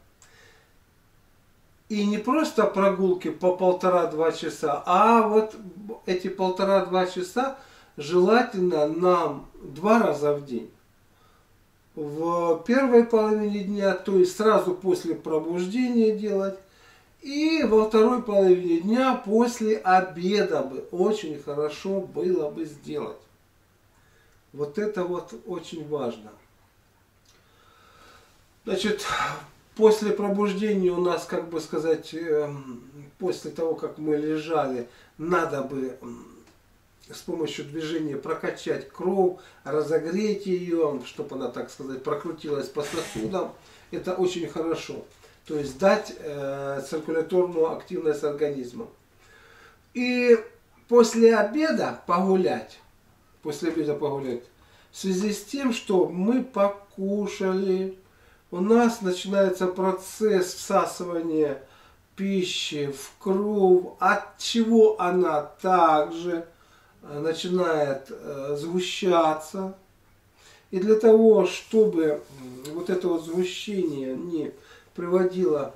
И не просто прогулки по полтора-два часа, а вот эти полтора-два часа желательно нам два раза в день. В первой половине дня, то есть сразу после пробуждения делать, и во второй половине дня после обеда бы очень хорошо было бы сделать. Вот это вот очень важно. Значит, после пробуждения у нас, как бы сказать, после того, как мы лежали, надо бы с помощью движения прокачать кровь, разогреть ее, чтобы она, так сказать, прокрутилась по сосудам. Это очень хорошо. То есть дать э, циркуляторную активность организма. И после обеда погулять, после обеда погулять, в связи с тем, что мы покушали, у нас начинается процесс всасывания пищи в кровь, от чего она также начинает э, сгущаться. И для того, чтобы вот это вот сгущение не приводило,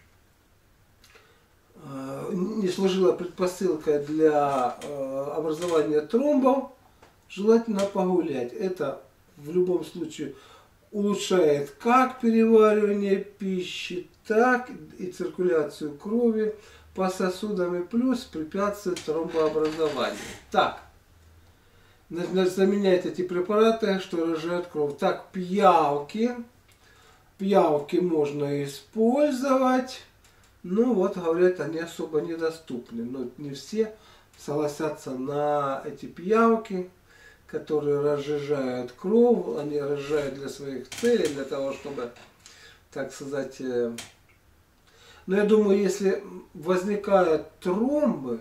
э, не служило предпосылкой для э, образования тромбов, желательно погулять. Это в любом случае улучшает как переваривание пищи, так и циркуляцию крови по сосудам, и плюс препятствует тромбообразованию. Так, заменяет эти препараты, что разжижают кровь. Так, пиявки. Пиявки можно использовать. Ну вот, говорят, они особо недоступны. Но не все согласятся на эти пиявки, которые разжижают кровь. Они разжижают для своих целей, для того, чтобы, так сказать... Но я думаю, если возникают тромбы,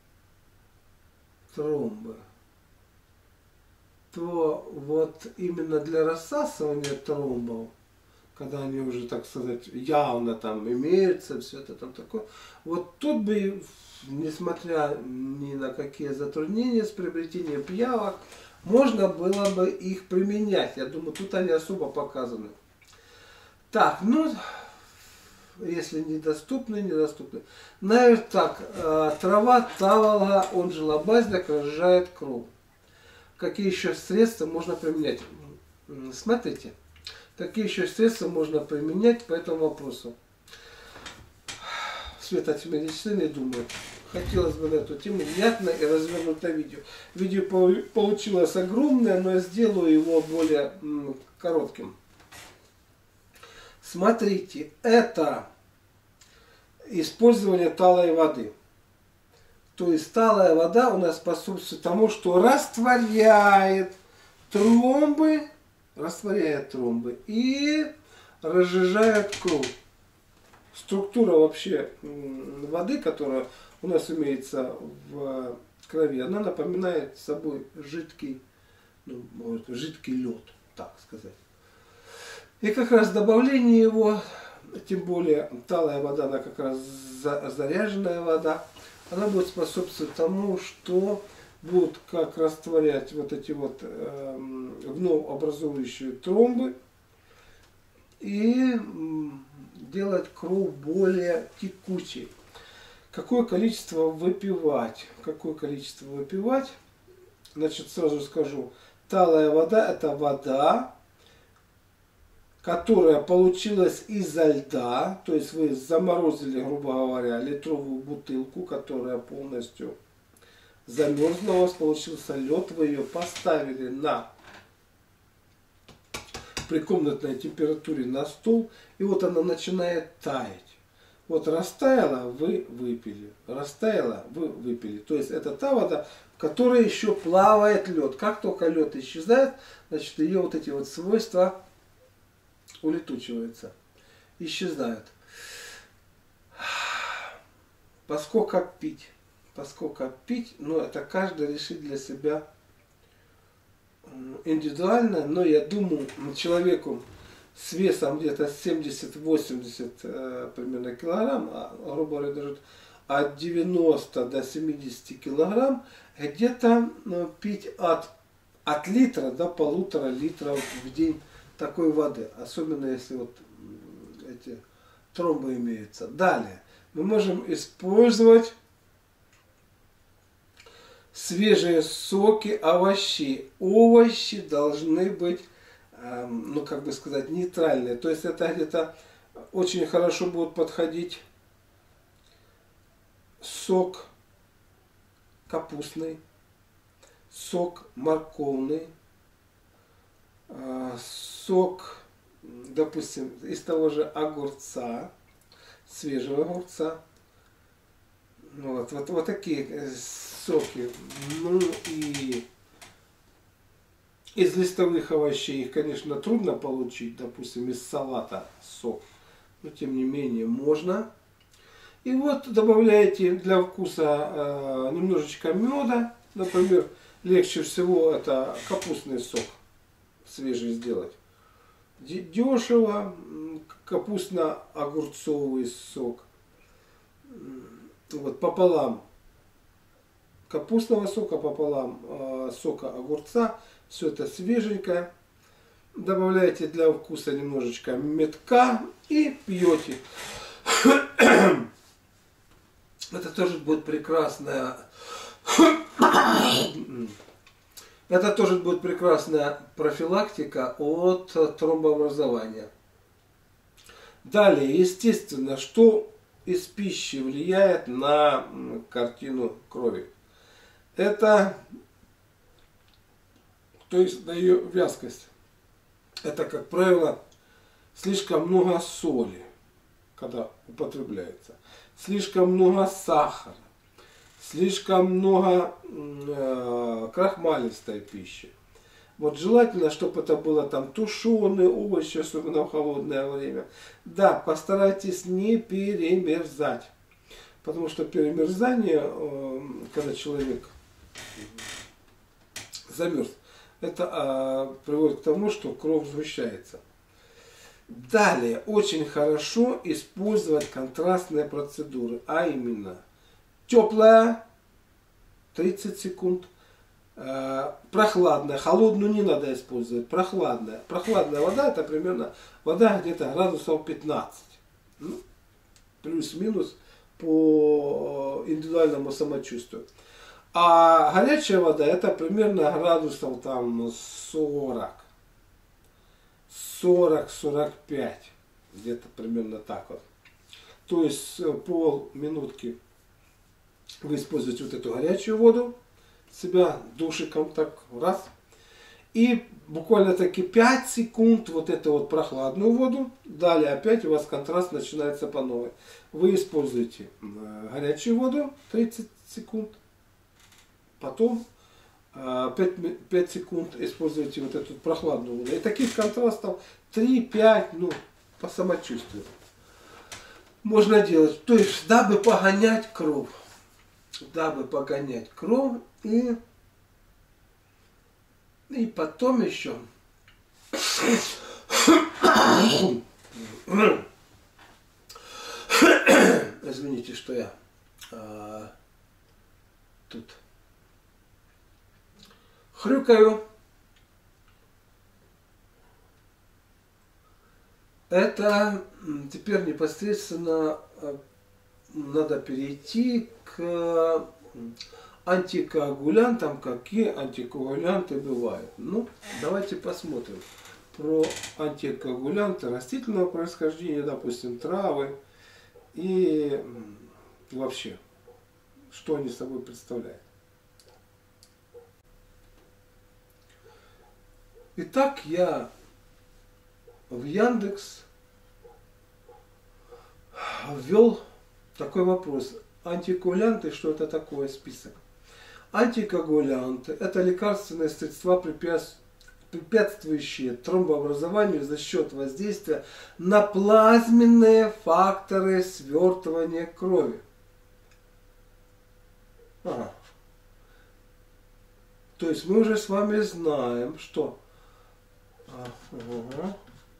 тромбы, то вот именно для рассасывания тромбов, когда они уже, так сказать, явно там имеются, все это там такое, вот тут бы, несмотря ни на какие затруднения с приобретением пиявок, можно было бы их применять. Я думаю, тут они особо показаны. Так, ну... Если недоступны, недоступны. Наверное, так, э, трава таволга, он же лобазник, разжижает кровь. Какие еще средства можно применять? Смотрите, какие еще средства можно применять по этому вопросу. Свет от медицины, думаю, хотелось бы на эту тему внятно и развернутое видео. Видео получилось огромное, но я сделаю его более м, коротким. Смотрите, это использование талой воды. То есть талая вода у нас способствует тому, что растворяет тромбы, растворяет тромбы и разжижает кровь. Структура вообще воды, которая у нас имеется в крови, она напоминает собой жидкий, ну, может, жидкий лед, так сказать. И как раз добавление его, тем более талая вода, она как раз заряженная вода, она будет способствовать тому, что будут как растворять вот эти вот э, вновь образующие тромбы и делать кровь более текучей. Какое количество выпивать? Какое количество выпивать? Значит, сразу скажу, талая вода — это вода, которая получилась изо льда, то есть вы заморозили, грубо говоря, литровую бутылку, которая полностью замерзла, у вас получился лед, вы ее поставили на при комнатной температуре на стол, и вот она начинает таять. Вот растаяла, вы выпили, растаяла, вы выпили. То есть это та вода, в которой еще плавает лед. Как только лед исчезает, значит ее вот эти вот свойства улетучиваются, исчезают. Поскольку пить, поскольку пить, ну это каждый решит для себя индивидуально, но я думаю, человеку с весом где-то семьдесят-восемьдесят э, примерно килограмм, а, грубо говоря, даже от девяноста до семидесяти килограмм, где-то ну, пить от, от литра до полутора литров в день такой воды, особенно если вот эти тромбы имеются. Далее мы можем использовать свежие соки овощей. Овощи должны быть, э, ну как бы сказать, нейтральные. То есть это где-то очень хорошо будет подходить сок капустный, сок морковный, э, сок, допустим, из того же огурца, свежего огурца. Вот, вот, вот такие соки. Ну и из листовых овощей их, конечно, трудно получить, допустим, из салата сок. Но тем не менее можно. И вот добавляете для вкуса э, немножечко меда. Например, легче всего это капустный сок свежий сделать. Дешево, капустно-огурцовый сок. Вот пополам капустного сока, пополам э, сока огурца. Все это свеженькое. Добавляете для вкуса немножечко медка и пьете. Это тоже будет прекрасная это тоже будет прекрасная профилактика от тромбообразования. Далее, естественно, что из пищи влияет на картину крови. Это, то есть на ее вязкость. Это, как правило, слишком много соли, когда употребляется. Слишком много сахара. Слишком много э, крахмалистой пищи. Вот желательно, чтобы это было там тушеные овощи, особенно в холодное время. Да, постарайтесь не перемерзать. Потому что перемерзание, э, когда человек замерз, это э, приводит к тому, что кровь сгущается. Далее, очень хорошо использовать контрастные процедуры, а именно теплая тридцать секунд, э, прохладная, холодную не надо использовать, прохладная. Прохладная вода — это примерно вода где-то градусов пятнадцать, ну, плюс-минус по индивидуальному самочувствию. А горячая вода — это примерно градусов там сорок. сорок-сорок пять, где-то примерно так вот. То есть полминутки вы используете вот эту горячую воду, себя душиком так раз, и буквально таки пять секунд вот эту вот прохладную воду, далее опять у вас контраст начинается по новой. Вы используете горячую воду тридцать секунд, потом пять секунд используйте вот эту прохладную воду. И таких контрастов три-пять, ну, по самочувствию можно делать. То есть, дабы погонять кровь. дабы погонять кровь, и, и потом еще извините, что я а, тут хрюкаю. Это теперь непосредственно надо перейти к антикоагулянтам, какие антикоагулянты бывают. Ну, давайте посмотрим про антикоагулянты растительного происхождения, допустим, травы и вообще, что они собой представляют. Итак, я в Яндекс ввел такой вопрос. Антикоагулянты, что это такое, список? Антикоагулянты – это лекарственные средства, препятствующие тромбообразованию за счет воздействия на плазменные факторы свертывания крови. Ага. То есть мы уже с вами знаем, что... Ага.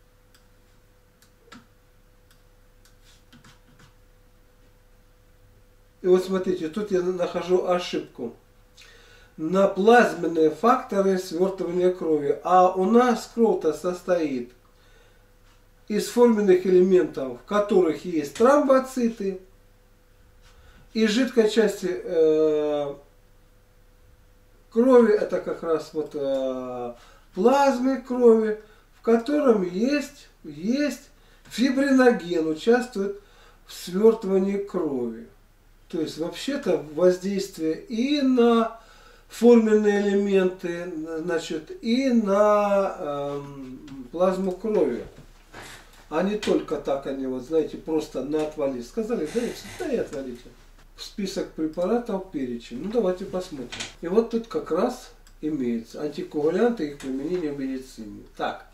И вот смотрите, тут я нахожу ошибку. На плазменные факторы свертывания крови. А у нас кровь-то состоит из форменных элементов, в которых есть тромбоциты, и жидкой части э, крови, это как раз вот э, плазмы крови, в котором есть, есть фибриноген, участвует в свертывании крови. То есть вообще-то воздействие и на форменные элементы, значит, и на э, плазму крови. А не только так они, вот знаете, просто на отвалить. Сказали, да, да и отвалите. Список препаратов, перечень. Ну давайте посмотрим. И вот тут как раз имеется антикоагулянты и их применение в медицине. Так,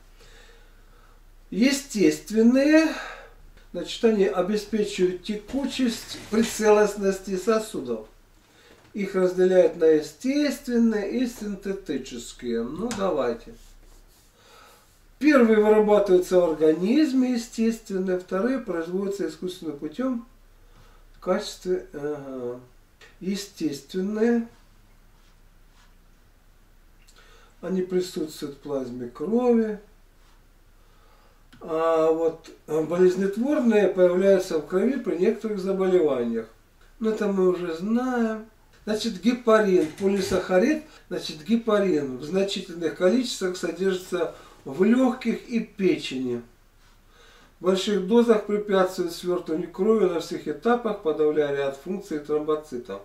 естественные. Значит, они обеспечивают текучесть при целостности сосудов. Их разделяют на естественные и синтетические. Ну, давайте. Первые вырабатываются в организме, естественные. Вторые производятся искусственным путем в качестве ага, естественные. Они присутствуют в плазме крови. А вот болезнетворные появляются в крови при некоторых заболеваниях. Но это мы уже знаем. Значит, гепарин, полисахарид, значит, гепарин в значительных количествах содержится в легких и печени. В больших дозах препятствует свертыванию крови на всех этапах, подавляя ряд функций тромбоцитов.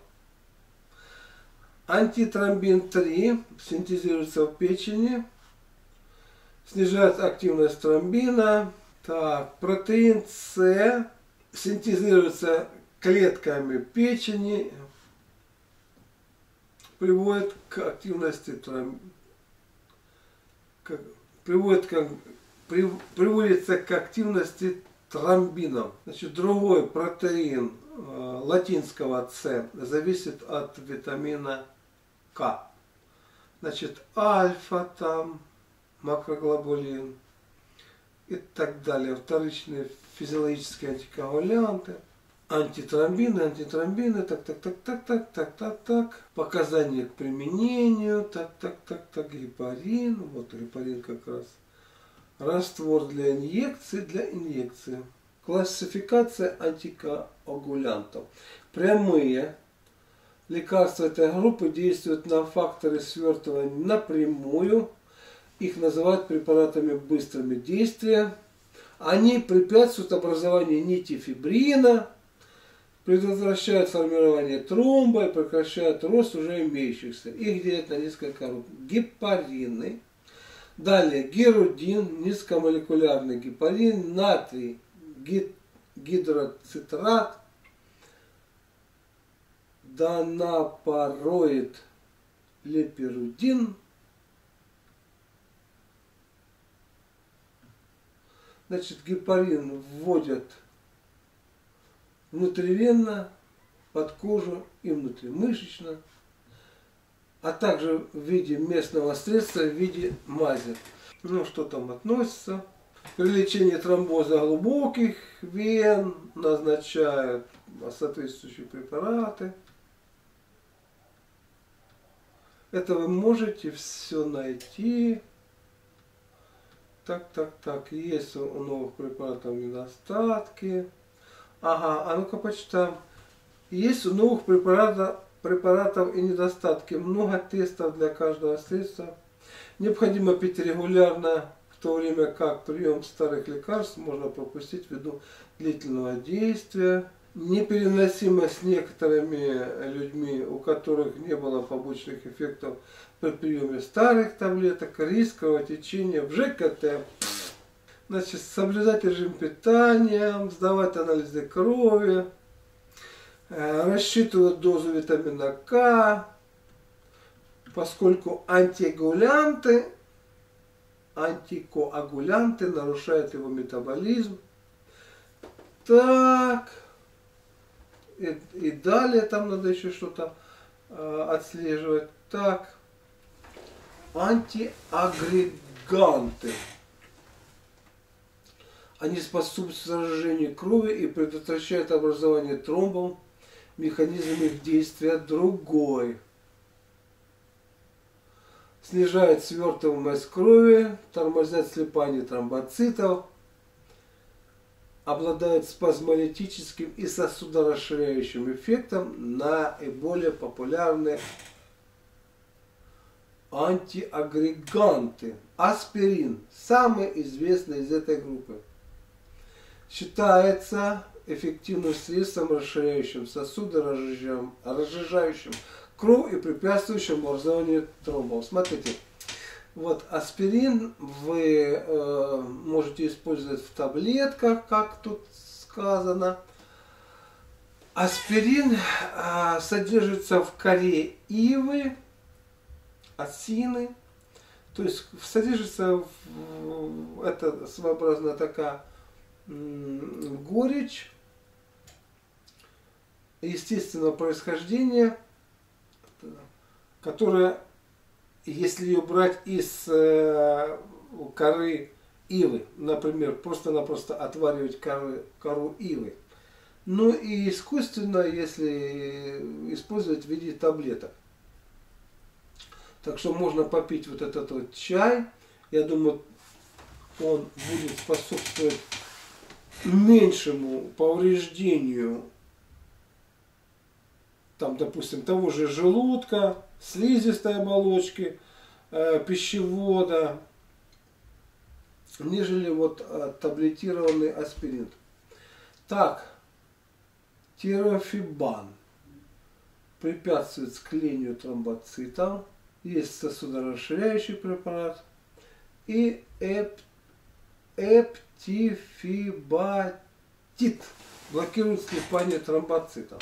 Антитромбин три синтезируется в печени. Снижает активность тромбина. Так, протеин С синтезируется клетками печени. Приводит к активности тромбина. Приводит к, при, приводится к активности тромбинов. Значит, другой протеин э, латинского С зависит от витамина К. Значит, альфа там, макроглобулин и так далее. Вторичные физиологические антикоагулянты, антитромбины, антитромбины, так, так, так, так, так, так, так, так. Показания к применению, так, так, так, так, гепарин, вот гепарин как раз. Раствор для инъекции, для инъекции. Классификация антикоагулянтов. Прямые лекарства этой группы действуют на факторы свертывания напрямую. Их называют препаратами быстрыми действия. Они препятствуют образованию нити фибрина, предотвращают формирование тромба и прекращают рост уже имеющихся. Их делят на несколько групп. Гепарины. Далее герудин, низкомолекулярный гепарин, натрий, гидроцитрат, донапароид, леперудин. Значит, гепарин вводят внутривенно, под кожу и внутримышечно, а также в виде местного средства, в виде мази. Ну, что там относится? При лечении тромбоза глубоких вен назначают соответствующие препараты. Это вы можете все найти. Так, так, так. Есть у новых препаратов недостатки. Ага, а ну-ка почитаем. Есть у новых препаратов, препаратов и недостатки. Много тестов для каждого средства. Необходимо пить регулярно, в то время как прием старых лекарств можно пропустить ввиду длительного действия. Непереносимость с некоторыми людьми, у которых не было побочных эффектов при приеме старых таблеток, риск кровотечения в ЖКТ. Значит, соблюдать режим питания, сдавать анализы крови, рассчитывать дозу витамина К, поскольку антикоагулянты, антикоагулянты нарушают его метаболизм. Так, и, и далее там надо еще что-то э, отслеживать. Так, антиагреганты. Они способствуют заражению крови и предотвращают образование тромбов. Механизм их действия другой. Снижает свертываемость крови, тормозят слипание тромбоцитов, обладают спазмолитическим и сосудорасширяющим эффектом. Наиболее популярные антиагреганты. Аспирин, самый известный из этой группы, считается эффективным средством, расширяющим сосуды, разжижающим кровь и препятствующим образованию тромбов. Смотрите, вот аспирин вы э, можете использовать в таблетках, как тут сказано. Аспирин э, содержится в коре ивы, осины, то есть содержится в, это своеобразная такая м, горечь естественного происхождения, которая, если ее брать из э, коры ивы, например, просто-напросто отваривать коры, кору ивы, ну и искусственно, если использовать в виде таблеток. Так что можно попить вот этот вот чай. Я думаю, он будет способствовать меньшему повреждению, там, допустим, того же желудка, слизистой оболочки, э, пищевода, нежели вот э, таблетированный аспирин. Так, тирофибан препятствует склению тромбоцитов. Есть сосудорасширяющий препарат. И эп, эптифибатит блокирует слипание тромбоцитов.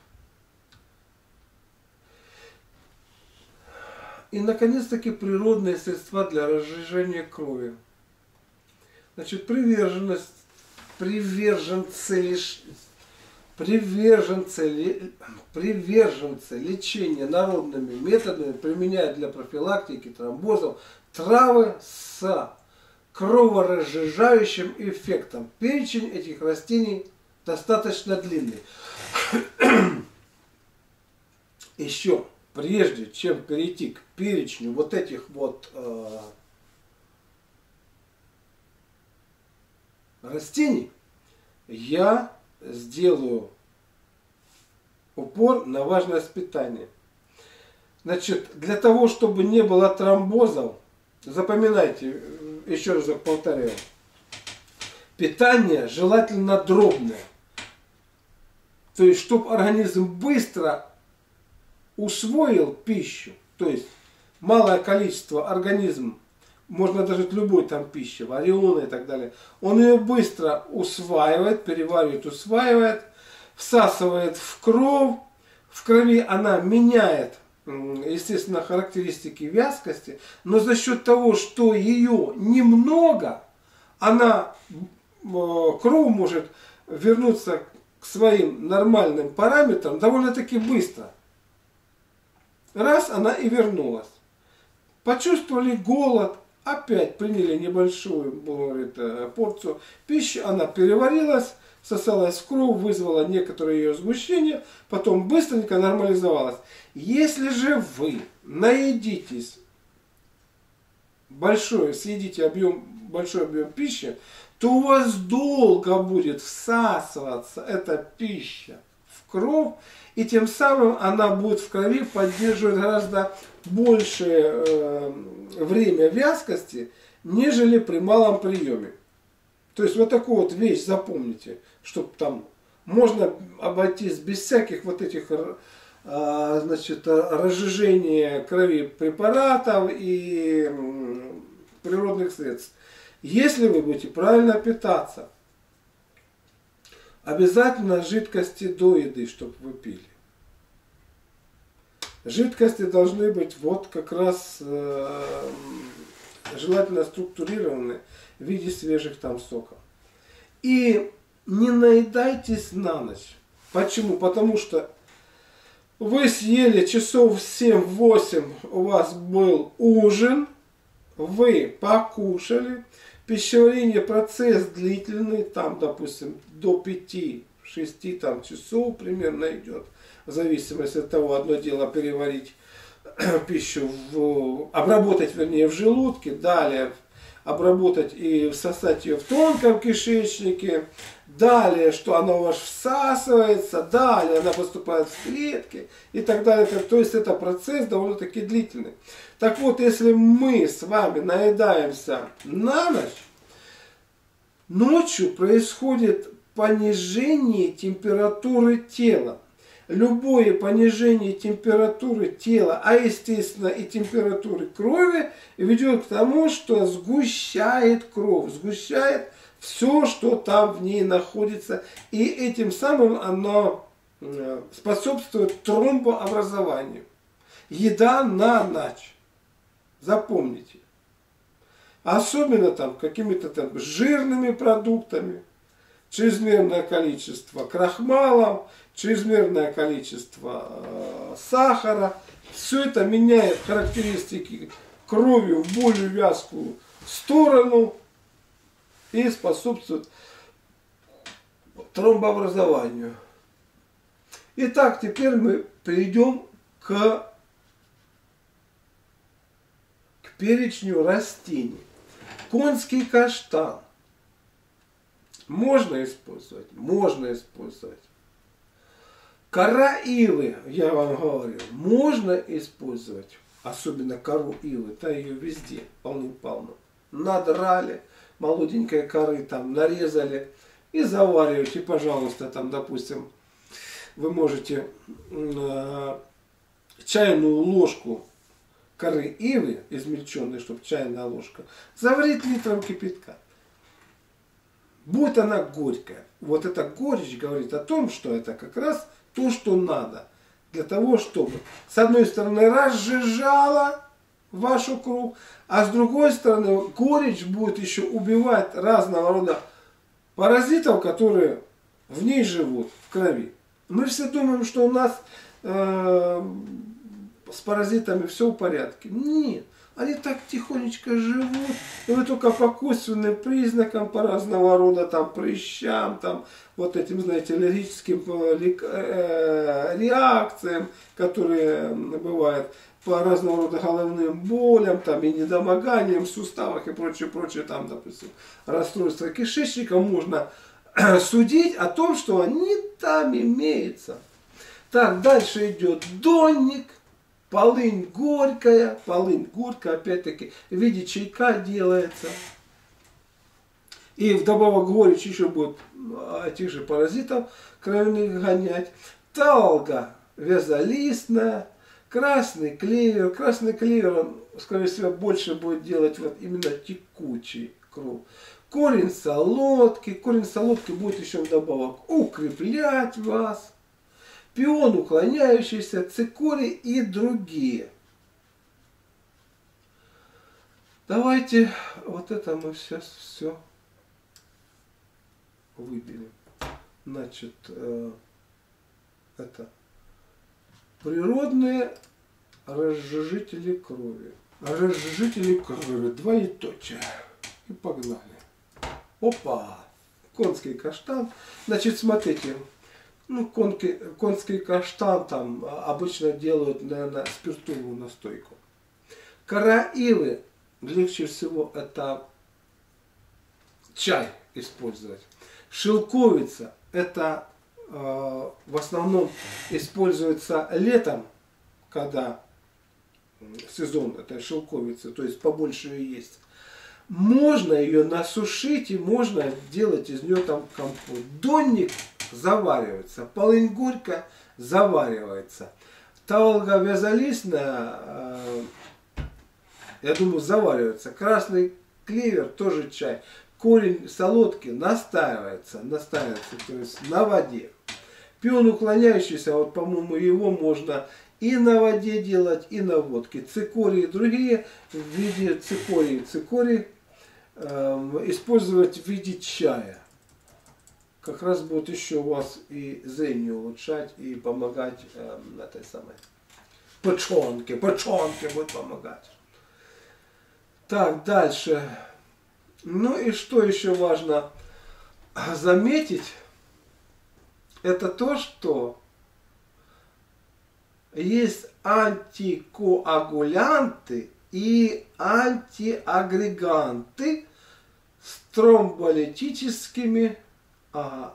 И, наконец-таки, природные средства для разжижения крови. Значит, приверженность, приверженцы, лиш, приверженцы, приверженцы лечения народными методами применяют для профилактики тромбозов травы с кроворазжижающим эффектом. Перечень этих растений достаточно длинный. Еще. Прежде чем перейти к перечню вот этих вот э, растений, я сделаю упор на важность питания. Значит, для того, чтобы не было тромбозов, запоминайте, еще раз повторяю, питание желательно дробное. То есть, чтобы организм быстро усвоил пищу, то есть малое количество организм, можно даже любой там пищи, вареная и так далее, он ее быстро усваивает, переваривает, усваивает, всасывает в кровь, в крови она меняет, естественно, характеристики вязкости, но за счет того, что ее немного, она, кровь может вернуться к своим нормальным параметрам довольно-таки быстро. Раз, она и вернулась. Почувствовали голод, опять приняли небольшую, говорит, порцию пищи, она переварилась, сосалась в кровь, вызвала некоторое ее сгущение, потом быстренько нормализовалась. Если же вы наедитесь большой, съедите объем, большой объем пищи, то у вас долго будет всасываться эта пища в кровь, и тем самым она будет в крови поддерживать гораздо большее э, время вязкости, нежели при малом приеме. То есть вот такую вот вещь запомните, чтобы там можно обойтись без всяких вот этих э, значит, разжижения крови препаратов и э, природных средств. Если вы будете правильно питаться, обязательно жидкости до еды, чтобы вы пили. Жидкости должны быть вот как раз э, желательно структурированы в виде свежих там соков. И не наедайтесь на ночь. Почему? Потому что вы съели часов в семь-восемь, у вас был ужин, вы покушали, пищеварение процесс длительный, там, допустим, до пяти-шести там, часов примерно идет, в зависимости от того, одно дело переварить пищу, в, обработать, вернее, в желудке, далее обработать и всосать ее в тонком кишечнике, далее, что она у вас всасывается, далее она поступает в клетки и так далее. То есть это процесс довольно-таки длительный. Так вот, если мы с вами наедаемся на ночь, ночью происходит понижение температуры тела. Любое понижение температуры тела, а естественно и температуры крови, ведет к тому, что сгущает кровь, сгущает все, что там в ней находится. И этим самым оно способствует тромбообразованию. Еда на ночь. Запомните. Особенно там какими-то там жирными продуктами, чрезмерное количество крахмала, чрезмерное количество э, сахара. Все это меняет характеристики крови в более вязкую сторону и способствует тромбообразованию. Итак, теперь мы перейдем к, к перечню растений. Конский каштан. Можно использовать? Можно использовать. Кора ивы, я вам говорю, можно использовать. Особенно кору ивы, да ее везде полным-полно. Надрали, молоденькой коры там нарезали и заваривайте, пожалуйста, там, допустим, вы можете э, чайную ложку коры ивы, измельченной, чтобы чайная ложка, заварить литром кипятка. Будет она горькая. Вот эта горечь говорит о том, что это как раз то, что надо. Для того, чтобы, с одной стороны, разжижала вашу кровь, а с другой стороны, горечь будет еще убивать разного рода паразитов, которые в ней живут, в крови. Мы все думаем, что у нас э, с паразитами все в порядке. Нет. Они так тихонечко живут, и вы только по косвенным признакам, по разного рода там прыщам, там вот этим, знаете, аллергическим реакциям, которые бывают, по разного рода головным болям, там и недомоганиям в суставах и прочее, прочее, там, допустим, расстройство кишечника, можно судить о том, что они там имеются. Так, дальше идет донник. Полынь горькая, полынь горькая, опять-таки, в виде чайка делается. И вдобавок горечь еще будет этих же паразитов кровяных гонять. Талга вязолистная, красный клевер. Красный клевер, он, скорее всего, больше будет делать вот именно текучий кровь. Корень солодки. Корень солодки будет еще вдобавок укреплять вас. Пион уклоняющийся, цикорий и другие. Давайте вот это мы сейчас все выберем. значит, э, это природные разжижители крови. Разжижители крови, двоеточие. И погнали. Опа! Конский каштан. Значит, смотрите. Ну, конский, конский каштан там обычно делают, наверное, спиртовую настойку. Кора ивы, легче всего это чай использовать. Шелковица, это э, в основном используется летом, когда сезон этой шелковицы, то есть побольше ее есть. Можно ее насушить и можно делать из нее там компот. Донник заваривается, полынь горько заваривается. Таволга вязолистная, э, я думаю, заваривается. Красный клевер тоже чай. Корень солодки настаивается, настаивается, то есть на воде. Пион уклоняющийся, вот, по-моему, его можно и на воде делать, и на водке. Цикории и другие в виде цикории, цикорий э, использовать в виде чая. Как раз будет еще у вас и зрение улучшать, и помогать э, этой самой печенке, печенке будет помогать. Так, дальше. Ну и что еще важно заметить, это то, что есть антикоагулянты и антиагреганты с тромболитическими а,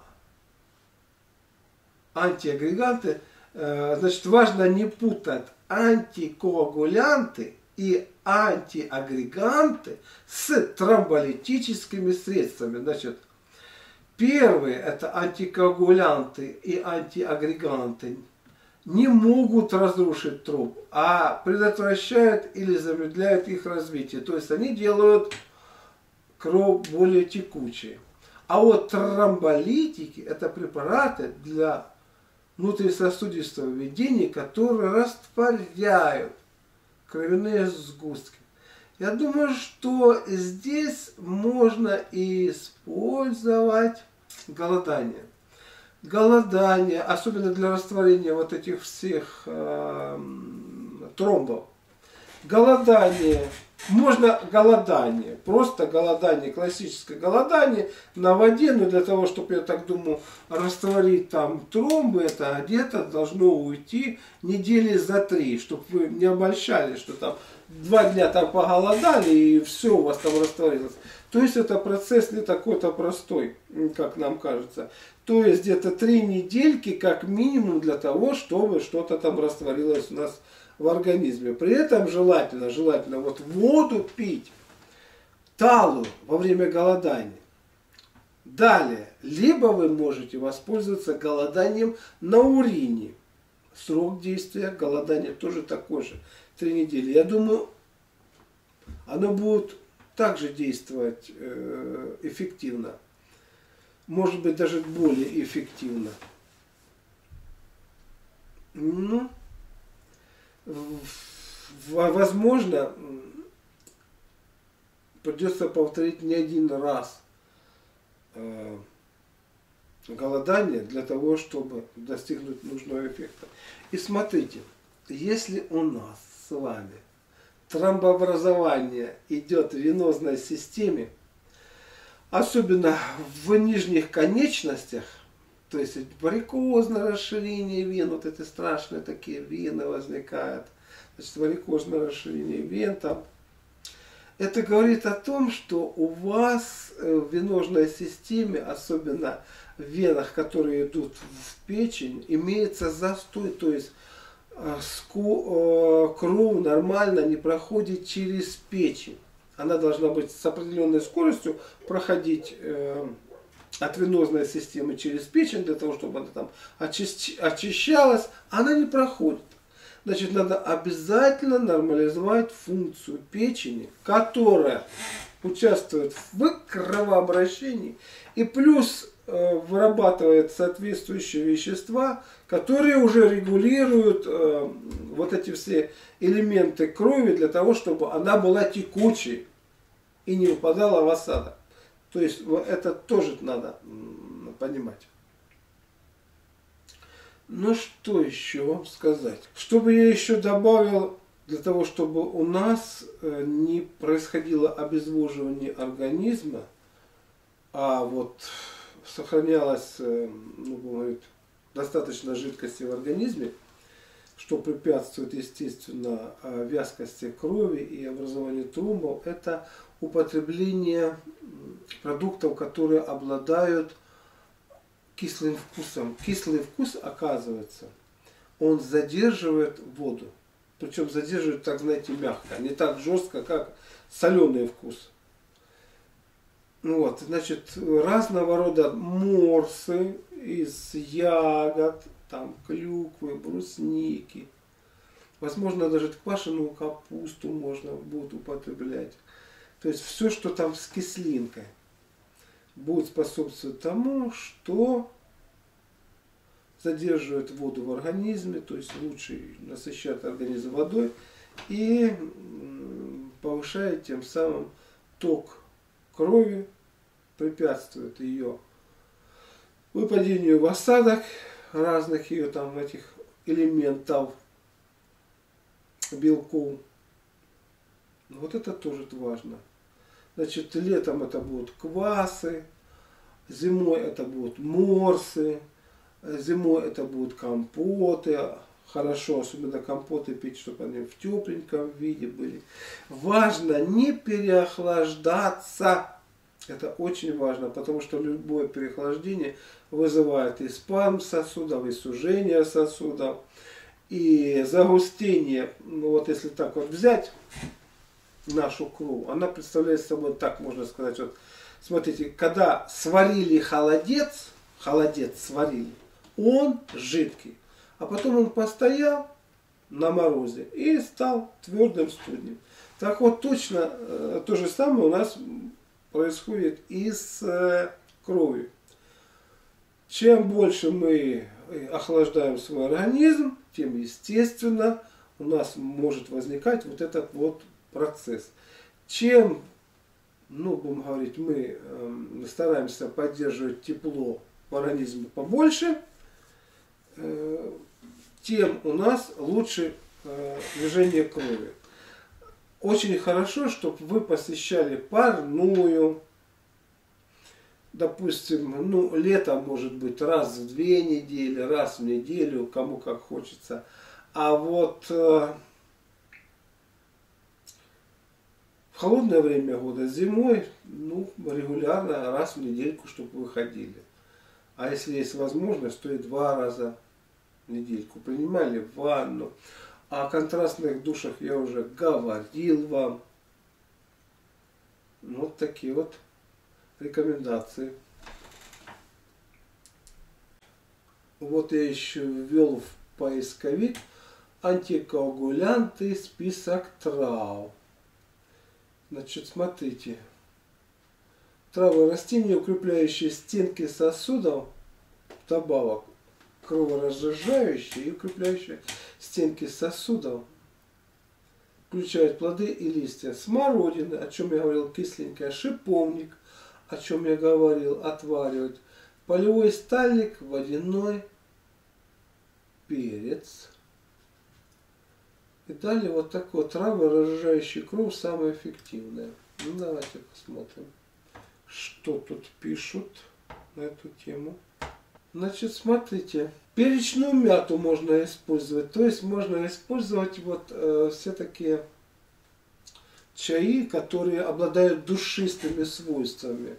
антиагреганты. Э, значит, важно не путать антикоагулянты и антиагреганты с тромболитическими средствами. Значит, первые, это антикоагулянты и антиагреганты, не могут разрушить тромб, а предотвращают или замедляют их развитие. То есть они делают кровь более текучей. А вот тромболитики — это препараты для внутрисосудистого введения, которые растворяют кровяные сгустки. Я думаю, что здесь можно использовать голодание. Голодание, особенно для растворения вот этих всех э, тромбов. Голодание. Можно голодание, просто голодание, классическое голодание на воде, но для того, чтобы, я так думаю, растворить там тромбы, это где-то должно уйти недели за три, чтобы вы не обольщались, что там два дня там поголодали и все у вас там растворилось. То есть это процесс не такой-то простой, как нам кажется. То есть где-то три недельки как минимум для того, чтобы что-то там растворилось у нас в организме. При этом желательно, желательно вот воду пить талую во время голодания. Далее, либо вы можете воспользоваться голоданием на урине. Срок действия голодания тоже такой же, три недели. Я думаю, оно будет также действовать э, эффективно. Может быть, даже более эффективно. Ну, возможно, придется повторить не один раз э, голодание для того, чтобы достигнуть нужного эффекта. И смотрите, если у нас с вами тромбообразование идет в венозной системе, особенно в нижних конечностях, то есть варикозное расширение вен, вот эти страшные такие вены возникают, значит, варикозное расширение вен там. Это говорит о том, что у вас в венозной системе, особенно в венах, которые идут в печень, имеется застой, то есть кровь нормально не проходит через печень. Она должна быть с определенной скоростью проходить э, от венозной системы через печень, для того, чтобы она там очищ, очищалась. Она не проходит. Значит, надо обязательно нормализовать функцию печени, которая участвует в кровообращении и плюс э, вырабатывает соответствующие вещества, которые уже регулируют э, вот эти все элементы крови для того, чтобы она была текучей и не выпадала в осадок. То есть это тоже надо понимать. Ну что еще вам сказать? Что бы я еще добавил для того, чтобы у нас не происходило обезвоживание организма, а вот сохранялось, ну, говорит, достаточно жидкости в организме, что препятствует, естественно, вязкости крови и образованию тромбов, это употребление продуктов, которые обладают кислым вкусом. Кислый вкус, оказывается, он задерживает воду. Причем задерживает, так знаете, мягко, не так жестко, как соленый вкус. Вот, значит, разного рода морсы из ягод, там, клюквы, брусники. Возможно, даже квашеную капусту можно будет употреблять. То есть все, что там с кислинкой, будет способствовать тому, что задерживает воду в организме, то есть лучше насыщает организм водой и повышает тем самым ток крови, препятствует ее выпадению в осадок разных ее там этих элементов, белков. Вот это тоже важно. Значит, летом это будут квасы, зимой это будут морсы, зимой это будут компоты. Хорошо, особенно компоты пить, чтобы они в тепленьком виде были. Важно не переохлаждаться. Это очень важно, потому что любое переохлаждение вызывает и спазм сосудов, и сужение сосудов, и загустение. Ну вот если так вот взять нашу кровь, она представляет собой, так можно сказать, вот, смотрите, когда сварили холодец, холодец сварили, он жидкий, а потом он постоял на морозе и стал твердым студнем. Так вот точно э, то же самое у нас происходит и с э, кровью. Чем больше мы охлаждаем свой организм, тем естественно у нас может возникать вот этот вот процесс. Чем, ну, будем говорить, мы э, стараемся поддерживать тепло в организме побольше, э, тем у нас лучше э, движение крови. Очень хорошо, чтобы вы посещали парную, допустим, ну, летом может быть раз в две недели, раз в неделю, кому как хочется. А вот э, в холодное время года, зимой, ну, регулярно, раз в недельку, чтобы вы ходили. А если есть возможность, то и два раза в недельку принимали ванну. О контрастных душах я уже говорил вам. Вот такие вот рекомендации. Вот я еще ввел в поисковик антикоагулянты, список трав. Значит, смотрите. Травы, растения, укрепляющие стенки сосудов, добавок, кроворазжижающие и укрепляющие стенки сосудов, включают плоды и листья. Смородина, о чем я говорил, кисленькая, шиповник, о чем я говорил, отваривать, полевой стальник, водяной перец. И далее вот такое траворазжижающий кровь, самое эффективное. Ну давайте посмотрим, что тут пишут на эту тему. Значит, смотрите, перечную мяту можно использовать. То есть можно использовать вот э, все такие чаи, которые обладают душистыми свойствами.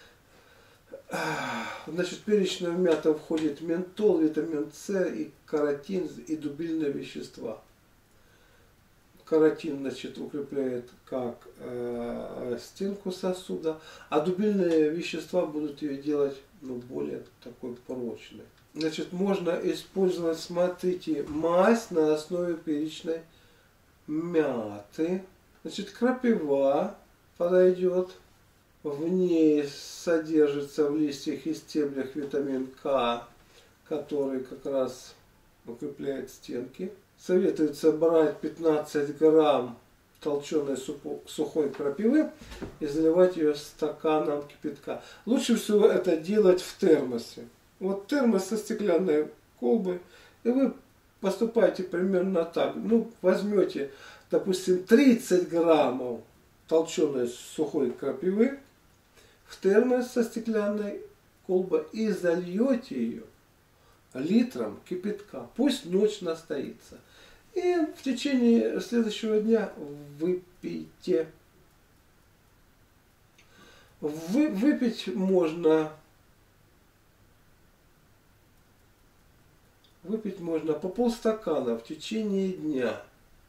Значит, перечная мята входит ментол, витамин С, и каротин, и дубильные вещества. Каротин, значит, укрепляет как э, стенку сосуда, а дубильные вещества будут ее делать, ну, более такой прочной. Значит, можно использовать, смотрите, мазь на основе перечной мяты. Значит, крапива подойдет. В ней содержится в листьях и стеблях витамин К, который как раз укрепляет стенки. Советуется брать пятнадцать грамм толченой сухой крапивы и заливать ее стаканом кипятка. Лучше всего это делать в термосе. Вот термос со стеклянной колбы. И вы поступаете примерно так. Ну, возьмете, допустим, тридцать граммов толченой сухой крапивы в термос со стеклянной колбой и зальете ее литром кипятка. Пусть ночь настоится. И в течение следующего дня выпейте. Вы, выпить можно выпить можно по полстакана в течение дня.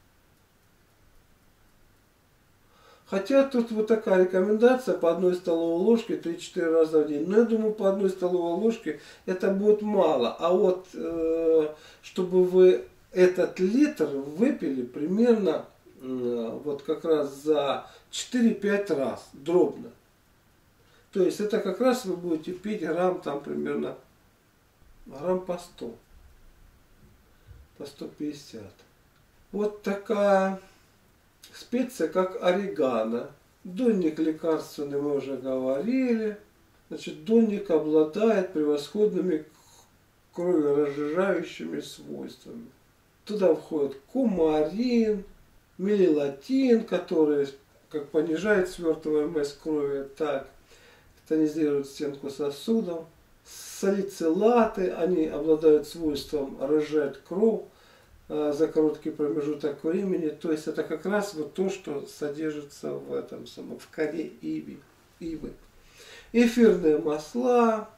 Хотя тут вот такая рекомендация по одной столовой ложке три-четыре раза в день. Но я думаю, по одной столовой ложке это будет мало. А вот э, чтобы вы этот литр выпили примерно э, вот как раз за четыре-пять раз дробно. То есть это как раз вы будете пить грамм там примерно грамм по сто. По сто пятьдесят. Вот такая специя, как орегано. Донник лекарственный, мы уже говорили. Значит, донник обладает превосходными кроверазжижающими свойствами. Туда входит кумарин, мелилатин, который как понижает свертываемость крови, так тонизирует стенку сосудов. Салицилаты, они обладают свойством разжать кровь э, за короткий промежуток времени. То есть это как раз вот то, что содержится в этом самом, в коре ивы. ивы. Эфирные масла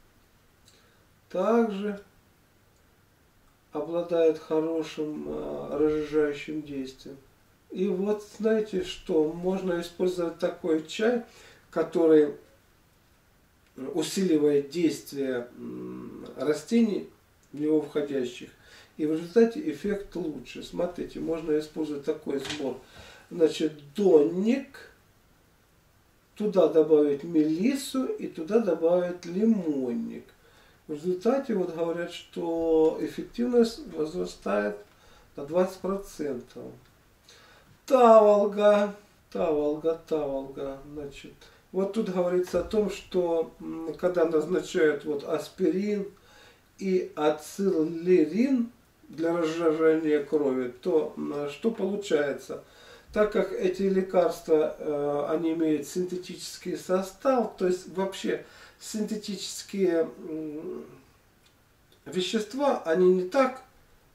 также обладают хорошим э, разжижающим действием. И вот знаете что, можно использовать такой чай, который усиливает действие растений, в него входящих, и в результате эффект лучше. Смотрите, можно использовать такой сбор. Значит, донник, туда добавить мелиссу и туда добавить лимонник. В результате вот говорят, что эффективность возрастает на двадцать процентов. Таволга, таволга, таволга, значит. Вот тут говорится о том, что когда назначают вот аспирин и ацилерин для разжижения крови, то что получается? Так как эти лекарства, они имеют синтетический состав, то есть вообще синтетические вещества, они не так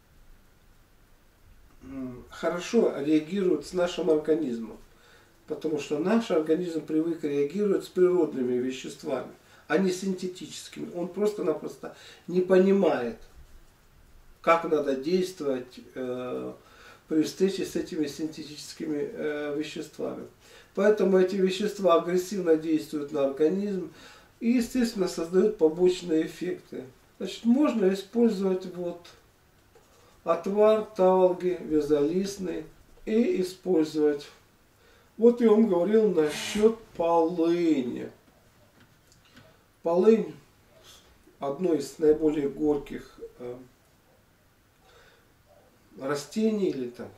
хорошо реагируют с нашим организмом. Потому что наш организм привык реагировать с природными веществами, а не синтетическими. Он просто-напросто не понимает, как надо действовать э, при встрече с этими синтетическими э, веществами. Поэтому эти вещества агрессивно действуют на организм и, естественно, создают побочные эффекты. Значит, можно использовать вот отвар таволги вязолистный и использовать. Вот я вам говорил насчет полыни. Полынь одно из наиболее горьких э, растений или там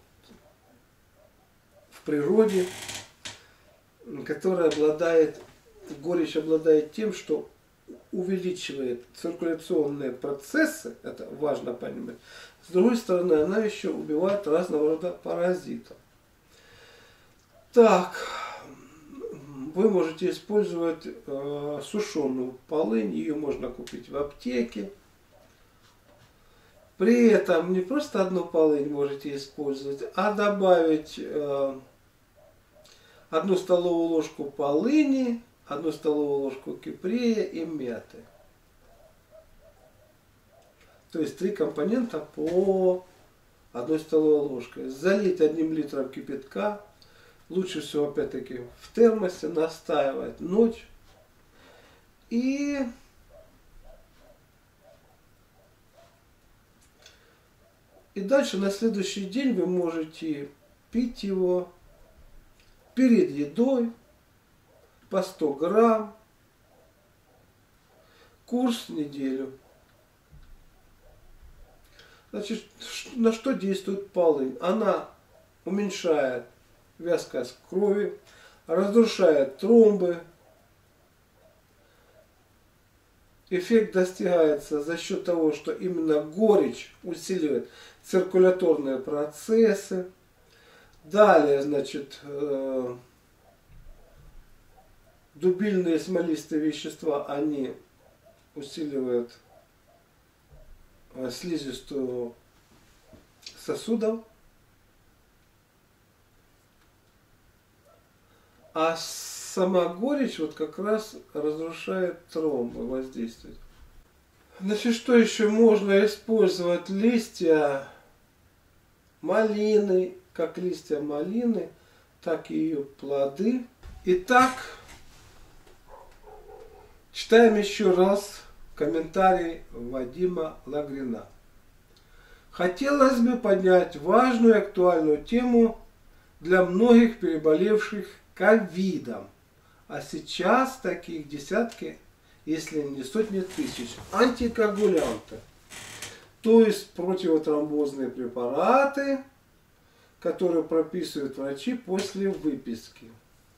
в природе, которая обладает, горечь обладает тем, что увеличивает циркуляционные процессы, это важно понимать. С другой стороны, она еще убивает разного рода паразитов. Так, вы можете использовать э, сушеную полынь, ее можно купить в аптеке. При этом не просто одну полынь можете использовать, а добавить э, одну столовую ложку полыни, одну столовую ложку кипрея и мяты. То есть три компонента по одной столовой ложке. Залить одним литром кипятка. Лучше всего, опять-таки, в термосе настаивать ночь. И И дальше на следующий день вы можете пить его перед едой по сто грамм. Курс неделю. Значит, на что действует полынь? Она уменьшает вязкость крови, разрушает тромбы, Эффект достигается за счет того, что именно горечь усиливает циркуляторные процессы. Далее, значит, э, дубильные смолистые вещества, они усиливают э, слизистую сосудов. А сама горечь вот как раз разрушает тромбы, воздействует. Значит, что еще можно использовать? Листья малины, как листья малины, так и ее плоды. Итак, читаем еще раз комментарий Вадима Лагрина. Хотелось бы поднять важную и актуальную тему для многих переболевших ковидом. А сейчас таких десятки, если не сотни тысяч. Антикоагулянты. То есть противотромбозные препараты, которые прописывают врачи после выписки.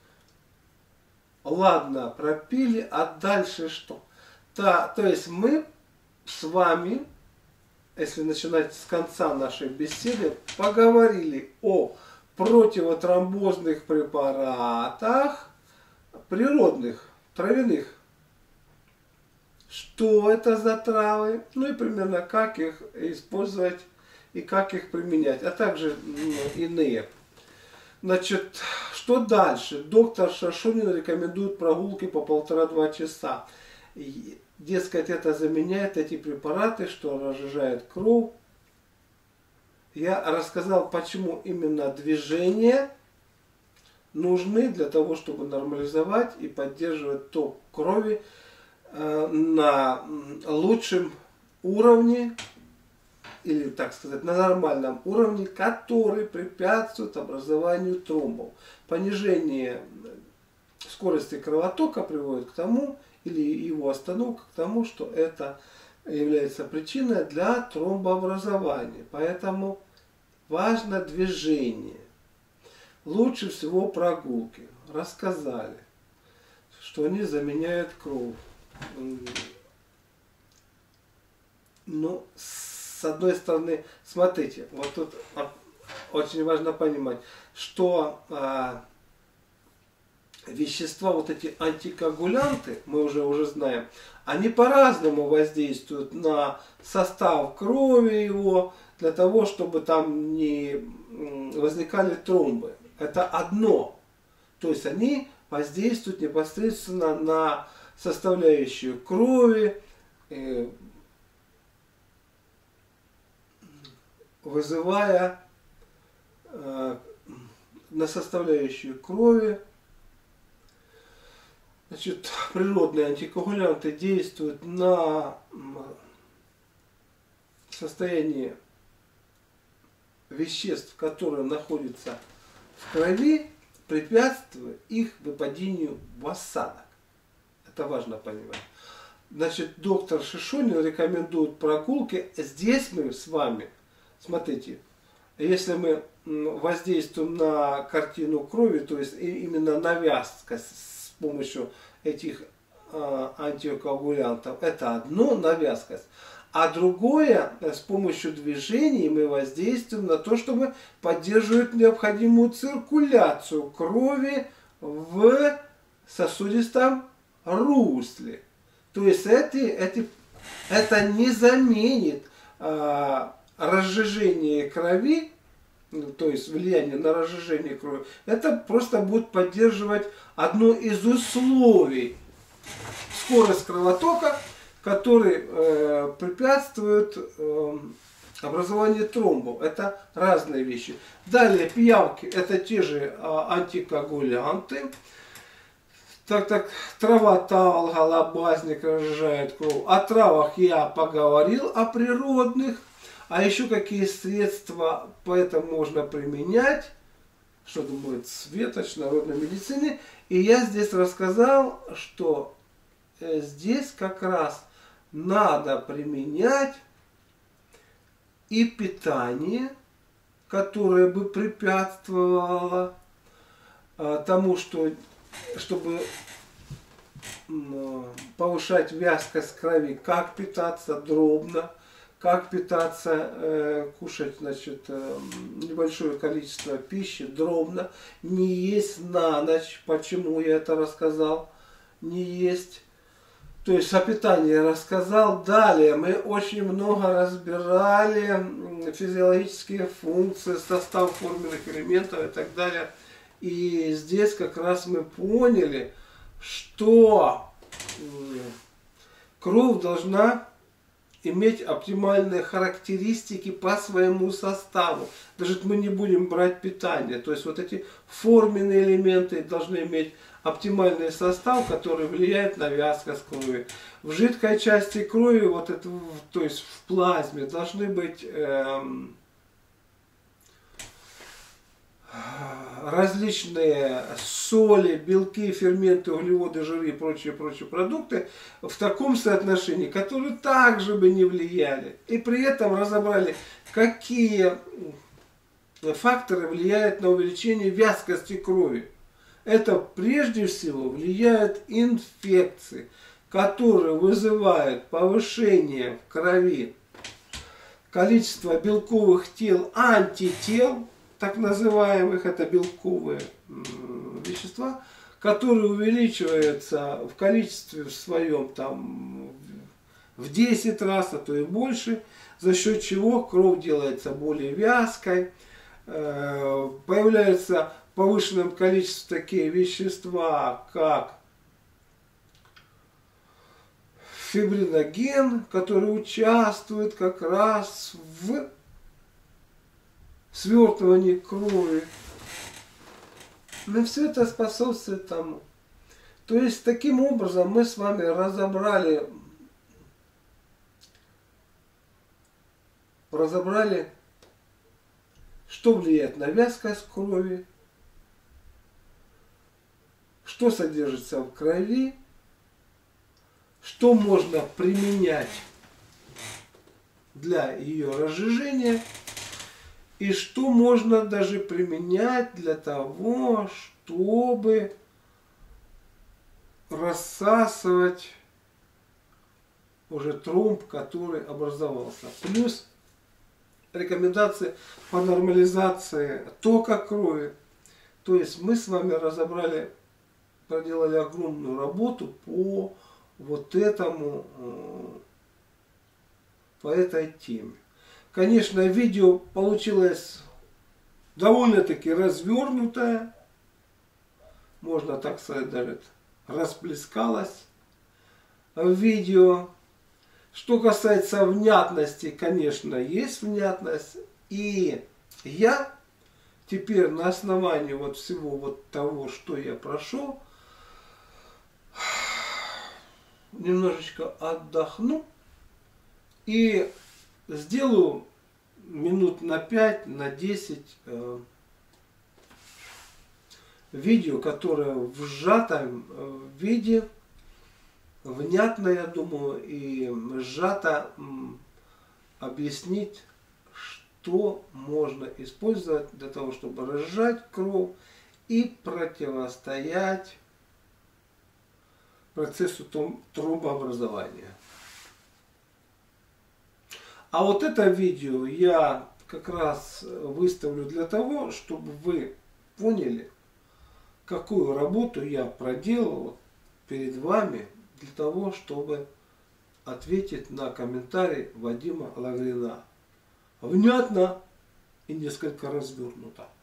Ладно, пропили, а дальше что? Да, то есть мы с вами, если начинать с конца нашей беседы, поговорили о противотромбозных препаратах, природных, травяных. Что это за травы, ну и примерно как их использовать и как их применять, а также ну, иные. Значит, что дальше? Доктор Шашунин рекомендует прогулки по полтора-два часа. И, дескать, это заменяет эти препараты, что разжижает кровь. Я рассказал, почему именно движения нужны для того, чтобы нормализовать и поддерживать ток крови э, на лучшем уровне, или, так сказать, на нормальном уровне, который препятствует образованию тромбов. Понижение скорости кровотока приводит к тому, или его остановка к тому, что это является причиной для тромбообразования. Поэтому важно движение. Лучше всего прогулки. Рассказали, что они заменяют кровь. Ну, с одной стороны, смотрите, вот тут очень важно понимать, что а, вещества, вот эти антикоагулянты, мы уже уже знаем, они по-разному воздействуют на состав крови его, для того, чтобы там не возникали тромбы. Это одно. То есть они воздействуют непосредственно на составляющую крови, вызывая э, на составляющую крови. Значит, природные антикоагулянты действуют на состояние веществ, которые находятся в крови, препятствуя их выпадению в осадок. Это важно понимать. Значит, доктор Шишонин рекомендует прогулки. Здесь мы с вами, смотрите, если мы воздействуем на картину крови, то есть именно на вязкость с помощью этих а, антикоагулянтов, это одно, на вязкость. А другое, с помощью движений мы воздействуем на то, чтобы поддерживать необходимую циркуляцию крови в сосудистом русле. То есть эти, эти, это не заменит а, разжижение крови, то есть влияние на разжижение крови. Это просто будет поддерживать одно из условий. Скорость кровотока, который э, препятствует э, образованию тромбов. Это разные вещи. Далее пиявки, это те же э, антикоагулянты. Так, так, трава талга, лобазник разжижает кровь. О травах я поговорил, о природных. А еще какие средства поэтому можно применять. Что-то будет светоч, народной медицины. И я здесь рассказал, что э, здесь как раз надо применять и питание, которое бы препятствовало э, тому, что, чтобы повышать вязкость крови, как питаться дробно, как питаться, э, кушать, значит, э, небольшое количество пищи дробно, не есть на ночь, почему я это рассказал, не есть. То есть о питании рассказал. Далее мы очень много разбирали физиологические функции, состав форменных элементов и так далее. И здесь как раз мы поняли, что кровь должна иметь оптимальные характеристики по своему составу. Даже мы не будем брать питание. То есть вот эти форменные элементы должны иметь оптимальный состав, который влияет на вязкость крови. В жидкой части крови, вот это, то есть в плазме, должны быть эм, различные соли, белки, ферменты, углеводы, жиры и прочие, прочие продукты в таком соотношении, которые также бы не влияли. И при этом разобрали, какие факторы влияют на увеличение вязкости крови. Это прежде всего влияют инфекции, которые вызывают повышение в крови количества белковых тел, антител, так называемых, это белковые вещества, которые увеличиваются в количестве в своем там в десять раз, а то и больше, за счет чего кровь делается более вязкой, появляются в повышенном количестве такие вещества, как фибриноген, который участвует как раз в свертывании крови. Но все это способствует тому. То есть таким образом мы с вами разобрали, разобрали, что влияет на вязкость крови, что содержится в крови, что можно применять для ее разжижения и что можно даже применять для того, чтобы рассасывать уже тромб, который образовался. Плюс рекомендации по нормализации тока крови. То есть мы с вами разобрали, проделали огромную работу по вот этому, по этой теме. Конечно, видео получилось довольно-таки развернутое, можно так сказать, даже расплескалось в видео. Что касается внятности, конечно, есть внятность. И я теперь на основании вот всего вот того, что я прошел, немножечко отдохну и сделаю минут на пять, на десять э, видео, которое в сжатом виде, внятно, я думаю, и сжато м, объяснить, что можно использовать для того, чтобы разжать кровь и противостоять процессу тромбообразования. А вот это видео я как раз выставлю для того, чтобы вы поняли, какую работу я проделал перед вами для того, чтобы ответить на комментарий Вадима Лагрина. Внятно и несколько развернуто.